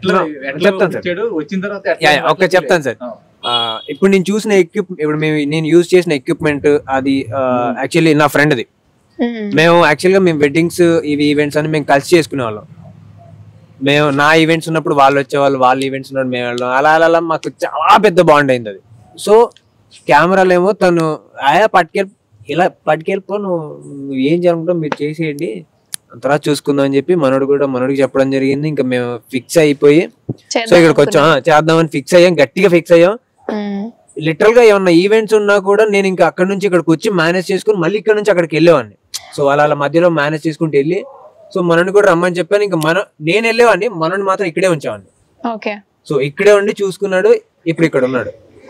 చెప్తాను సార్. ఇప్పుడు నేను చూసిన ఇప్పుడు నేను యూజ్ చేసిన ఎక్విప్మెంట్ అది యాక్చువల్లీ నా ఫ్రెండ్ది. మేము వెడ్డింగ్స్ ఇవి ఈవెంట్స్ అని మేము కలిసి చేసుకునే వాళ్ళం. మేము నా ఈవెంట్స్ ఉన్నప్పుడు వాళ్ళు వచ్చేవాళ్ళు, వాళ్ళ ఈవెంట్స్ ఉన్నప్పుడు మేము వెళ్ళాం. అలా మాకు చాలా పెద్ద బాండ్ అయింది అది. సో కెమెరాలు ఏమో తను పట్టుకెళ్ళిపో నువ్వు ఏం జరుగుతుందో మీరు చేసేయండి, తర్వాత చూసుకుందాం అని చెప్పి మనోడికి చెప్పడం జరిగింది. ఇంకా మేము ఫిక్స్ అయిపోయి సో ఇక్కడికి వచ్చాం, చేద్దామని ఫిక్స్ అయ్యాం, గట్టిగా ఫిక్స్ అయ్యాం. లిటరల్ గా ఏమన్నా ఈవెంట్స్ ఉన్నా కూడా నేను ఇంకా అక్కడ నుంచి ఇక్కడికి వచ్చి మేనేజ్ చేసుకుని మళ్ళీ ఇక్కడ నుంచి అక్కడికి వెళ్ళేవాడిని. సో అలా మధ్యలో మేనేజ్ చేసుకుంటూ వెళ్ళి సో మనని కూడా రమ్మని చెప్పాను. ఇంకా నేను వెళ్ళేవాడిని, మనని మాత్రం ఇక్కడే ఉంచేవాడిని. సో ఇక్కడే ఉండి చూసుకున్నాడు, ఇప్పుడు ఇక్కడ ఉన్నాడు.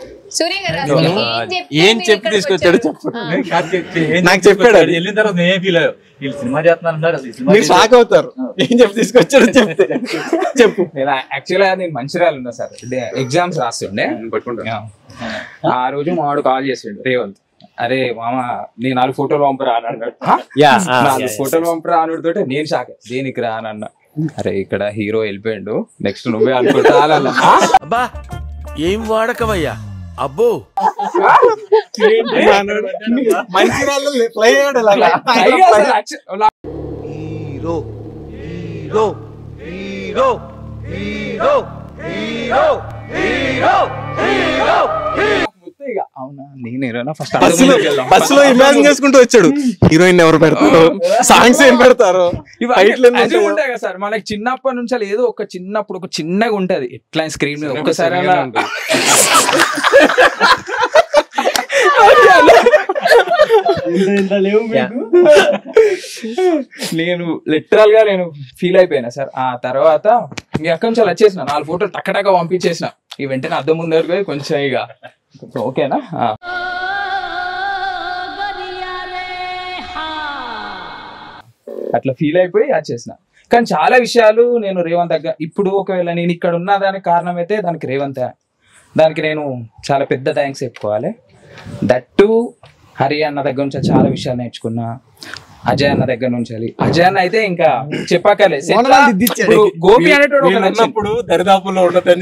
ఏం చెప్పి తీసుకొచ్చాడు నాకు చెప్పాడు. వెళ్ళిన తర్వాత నేను ఫీల్ అయ్యా, వీళ్ళు సినిమా చేస్తున్నారు, షాక్ అవుతారు. ఏం చెప్పి తీసుకొచ్చాడు చెప్తే చెప్పు. యాక్చువల్గా నేను మంచిర్యాల ఉన్నా సార్, ఎగ్జామ్స్ రాస్తుండే. ఆ రోజు మావాడు కాల్ చేసిండు రేవంత్, అరే మామ నీ 4 ఫోటోలు పంపరా అని అన్నాడు. 4 ఫోటోలు పంపరా అనుడితోటే నేను షాక్. దేనికి రా అని అన్నా. అరే ఇక్కడ హీరో వెళ్ళిపోయాడు, నెక్స్ట్ నువ్వే అనుకుంటా. అబ్బా ఏం వాడకవయ్యా అబ్బో. అవునా నేను హీరోనా ఫస్ట్ బస్సులో ఇమాజిన్ చేసుకుంటూ వచ్చాడు హీరోయిన్ ఎవరు పెడతారు, సాంగ్స్ ఏం పెడతారు, ఉంటాయి కదా సార్. మనకి చిన్నప్పటి నుంచి ఏదో ఒక చిన్నప్పుడు ఒక చిన్నగా ఉంటది ఎట్లా స్క్రీన్ మీద ఒక్కసారి నేను లిటరల్ గా నేను ఫీల్ అయిపోయినా సార్. ఆ తర్వాత అక్కడి నుంచి వచ్చేసిన 4 ఫోటోలు టక్కటక్క పంపించేసిన. ఈ వెంటనే అద్దం ముందు కొంచెం ఇక ఓకేనా అట్లా ఫీల్ అయిపోయి వచ్చేసిన. కానీ చాలా విషయాలు నేను రేవంత్ దగ్గర ఇప్పుడు ఒకవేళ నేను ఇక్కడ ఉన్న దానికి కారణం అయితే దానికి రేవంత్, దానికి నేను చాలా పెద్ద థ్యాంక్స్ చెప్పుకోవాలి. దట్టు హరి అన్న దగ్గర నుంచి చాలా విషయాలు నేర్చుకున్నా, అజయ్ అన్న దగ్గర నుంచి. అజయ్ అన్న అయితే ఇంకా చెప్పక్కలే. గోపి అనేటోడు దరిదాపుల్లో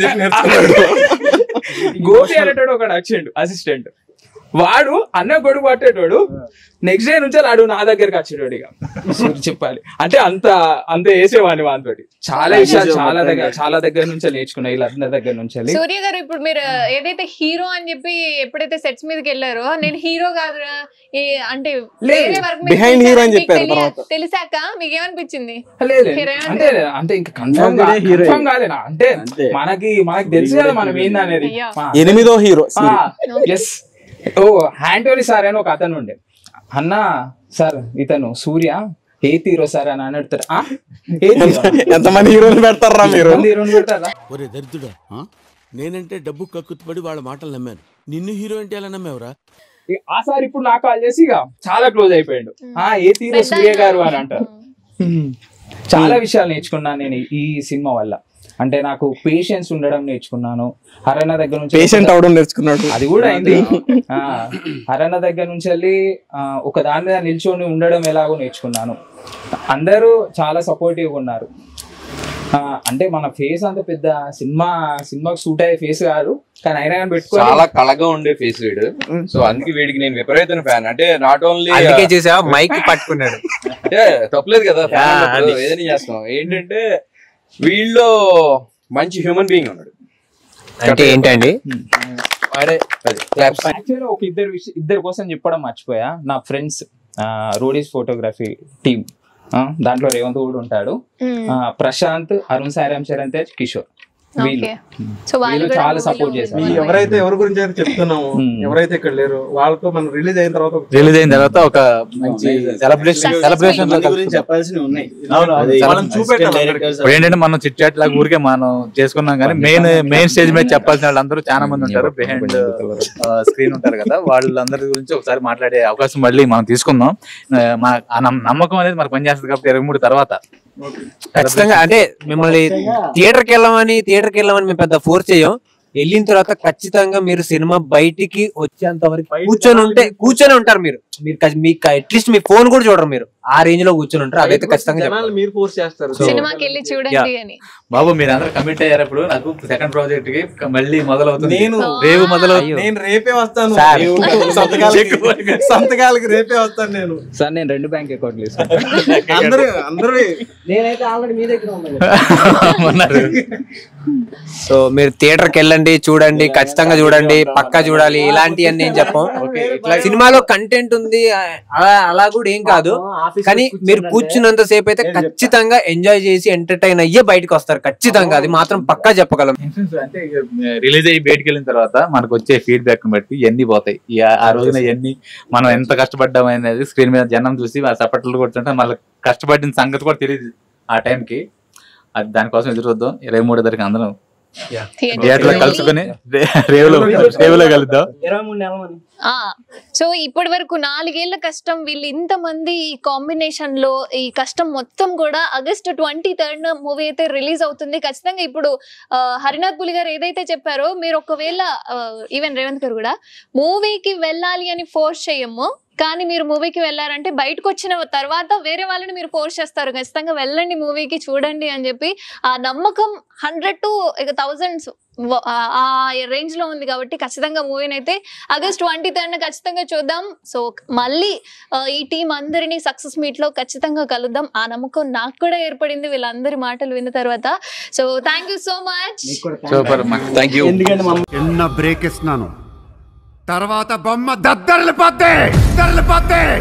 గోపి అనేటోడు ఒకడు వచ్చిండు అసిస్టెంట్. వాడు అన్న గొడుగు పట్టేటోడు. నెక్స్ట్ డే నుంచి వాడు నా దగ్గరికి వచ్చేటోడు. ఇక చెప్పాలి అంటే అంత వేసేవాడిని వానితోటి. చాలా విషయాలు చాలా దగ్గర నుంచి నేర్చుకున్నా వీళ్ళందరి దగ్గర నుంచి. సూర్య గారు ఇప్పుడు మీరు ఏదైతే హీరో అని చెప్పి ఎప్పుడైతే సెట్స్ మీదకి వెళ్ళారో నేను హీరో కాదు అంటే బిహైండ్ హీరో అని చెప్పారు. తెలిసాక మీకు ఏమనిపించింది? అంటే ఇంకా కన్ఫర్మ్ కాలేనా అంటే మనకి తెలుసు కదా మనం ఏందనేది. 8వ హీరో. ఎస్. ఓ హ్యాంటోలి సార్ అని ఒక అతను ఉండే. అన్న సార్ ఇతను సూర్య ఏ హీరో సార్ అని అడుగుతారు. ఎంతమంది హీరోలు పెడతారా మీరు? ఒరే దరిద్రుడా, నేనంటే డబ్బు కక్కుతుపడి వాళ్ళ మాటలు నమ్మాను, నిన్ను హీరో అంటే ఎలా నమ్మావురా? ఆ సార్ ఇప్పుడు నాకు కాల్ చేసి ఇక చాలా క్లోజ్ అయిపోయాడు. ఏ హీరో సూర్య గారు అని అంటారు. చాలా విషయాలు నేర్చుకున్నాను నేను ఈ సినిమా వల్ల. అంటే నాకు పేషెన్స్ ఉండడం నేర్చుకున్నాను. హరన్న దగ్గర నుంచి పేషెంట్ అవడం నేర్చుకున్నాడు. అది కూడా అయింది. హరన్న దగ్గర నుంచి వెళ్ళి ఒక దాని మీద నిల్చొని ఉండడం ఎలాగో నేర్చుకున్నాను. అందరూ చాలా సపోర్టివ్గా ఉన్నారు. అంటే మన ఫేస్ అంత పెద్ద సినిమాకి సూట్ అయ్యే ఫేస్ కాదు, కానీ అయినా కానీ పెట్టుకో చాలా కళగా ఉండే ఫేస్ వీడు. సో అందుకే వీడికి నేను విపరీతమైన ఫ్యాన్. అంటే నాట్ ఓన్లీ మైక్ పట్టుకున్నాడు అంటే తప్పలేదు కదా, ఏదైనా చేస్తాం. ఏంటంటే వీళ్ళలో మంచి హ్యూమన్ బీయింగ్ ఉన్నాడు. అంటే ఏంటండి ఒక ఇద్దరు కోసం చెప్పడం మర్చిపోయా. నా ఫ్రెండ్స్ రోడీస్ ఫోటోగ్రఫీ టీమ్, దాంట్లో రేవంత్ కూడా ఉంటాడు, ప్రశాంత్, అరుణ్ సాయిరామ్ చరణ్ తేజ్, కిషోర్. వీళ్ళు చాలా సపోర్ట్ చేశారు. ఎవరైతే ఎవరి గురించి అయితే చెప్తున్నాము, ఎవరైతే ఇక్కడ లేరు వాళ్ళతో మనం రిలీజ్ అయిన తర్వాత ఒక మంచి సెలబ్రేషన్ చెప్పాల్సినవి ఉన్నాయి. ఏంటంటే మనం చిట్ చాట్ లాగా ఊరికే మనం చేసుకున్నాం, కానీ మెయిన్ స్టేజ్ మీద చెప్పాల్సిన వాళ్ళందరూ చాలా మంది ఉంటారు, బిహైండ్ స్క్రీన్ ఉంటారు కదా, వాళ్ళందరి గురించి ఒకసారి మాట్లాడే అవకాశం మళ్ళీ మనం తీసుకుందాం. నమ్మకం అనేది మనకు పనిచేస్తుంది కాబట్టి 23 తర్వాత ఖచ్చితంగా. అంటే మిమ్మల్ని థియేటర్కి వెళ్ళమని మేము పెద్ద ఫోర్స్ చేయం. వెళ్ళిన తర్వాత ఖచ్చితంగా మీరు సినిమా బయటికి వచ్చేంత వరకు కూర్చొని ఉంటారు. మీకు అట్లీస్ట్ మీ ఫోన్ కూడా చూడరు, మీరు ఆ రేంజ్ లో కూర్చొని ఉంటారు. అదైతే ఖచ్చితంగా మీరు ఫోర్స్ చేస్తారు. సినిమాకి వెళ్ళి చూడండి అని. బాబు మీరు అందరూ కమిట్ అయ్యారప్పుడు నాకు సెకండ్ ప్రాజెక్ట్ కి మళ్ళీ మొదలవుతుంది. నేను రేపే వస్తాను, సంతకాలకి రేపే వస్తాను నేను. సార్ నేను 2 బ్యాంక్ అకౌంట్లు అందరూ నేనైతే ఆల్రెడీ మీ దగ్గర ఉన్నారు. సో మీరు థియేటర్కి వెళ్ళండి, చూడండి, ఖచ్చితంగా చూడండి, పక్కా చూడాలి. ఇలాంటివన్నీ నేను చెప్పం. సినిమాలో కంటెంట్ ఉంది అలా కూడా ఏం కాదు, కానీ మీరు కూర్చున్నంత సేపు అయితే ఖచ్చితంగా ఎంజాయ్ చేసి ఎంటర్టైన్ అయ్యే బయటకు వస్తారు ఖచ్చితంగా. అది మాత్రం పక్కా చెప్పగలం. అంటే రిలీజ్ అయ్యి బయటకు వెళ్ళిన తర్వాత మనకు వచ్చే ఫీడ్బ్యాక్ బట్టి ఎన్ని పోతాయి, ఆ రోజున ఎన్ని మనం ఎంత కష్టపడ్డాం అనేది స్క్రీన్ మీద జనం చూసి సపట్లు కొడుతుంటే మళ్ళీ కష్టపడిన సంగతి కూడా తెలియదు ఆ టైంకి. అది దానికోసం ఎదురు చూద్దాం. 23 అందరం థియేటర్ కలుసుకొని రేవులో కలుద్దాం. సో ఇప్పటి వరకు 4 ఏళ్ల కష్టం, వీళ్ళు ఇంతమంది ఈ కాంబినేషన్ లో ఈ కష్టం మొత్తం కూడా ఆగస్ట్ 23rd మూవీ అయితే రిలీజ్ అవుతుంది ఖచ్చితంగా. ఇప్పుడు హరినాథ్ పులి గారు ఏదైతే చెప్పారో, మీరు ఒకవేళ ఈవెన్ రేవంత్ గారు కూడా మూవీకి వెళ్ళాలి అని ఫోర్స్ చేయము, కానీ మీరు మూవీకి వెళ్ళారంటే బయటకు వచ్చిన తర్వాత వేరే వాళ్ళని మీరు ఫోర్స్ చేస్తారు, ఖచ్చితంగా వెళ్ళండి మూవీకి చూడండి అని చెప్పి. ఆ నమ్మకం 100 to 1000 ఆ రేంజ్ లో ఉంది కాబట్టి ఖచ్చితంగా మూవీని అయితే ఆగస్ట్ 23rd ఖచ్చితంగా చూద్దాం. సో మళ్ళీ ఈ టీం అందరినీ సక్సెస్ మీట్ లో ఖచ్చితంగా కలుద్దాం. ఆ నమ్మకం నాకు కూడా ఏర్పడింది వీళ్ళందరి మాటలు విన్న తర్వాత. So thank you so much. చిన్న బ్రేక్ ఇస్తున్నాను, తర్వాత బొమ్మ దద్దరిల్లిపోద్ది.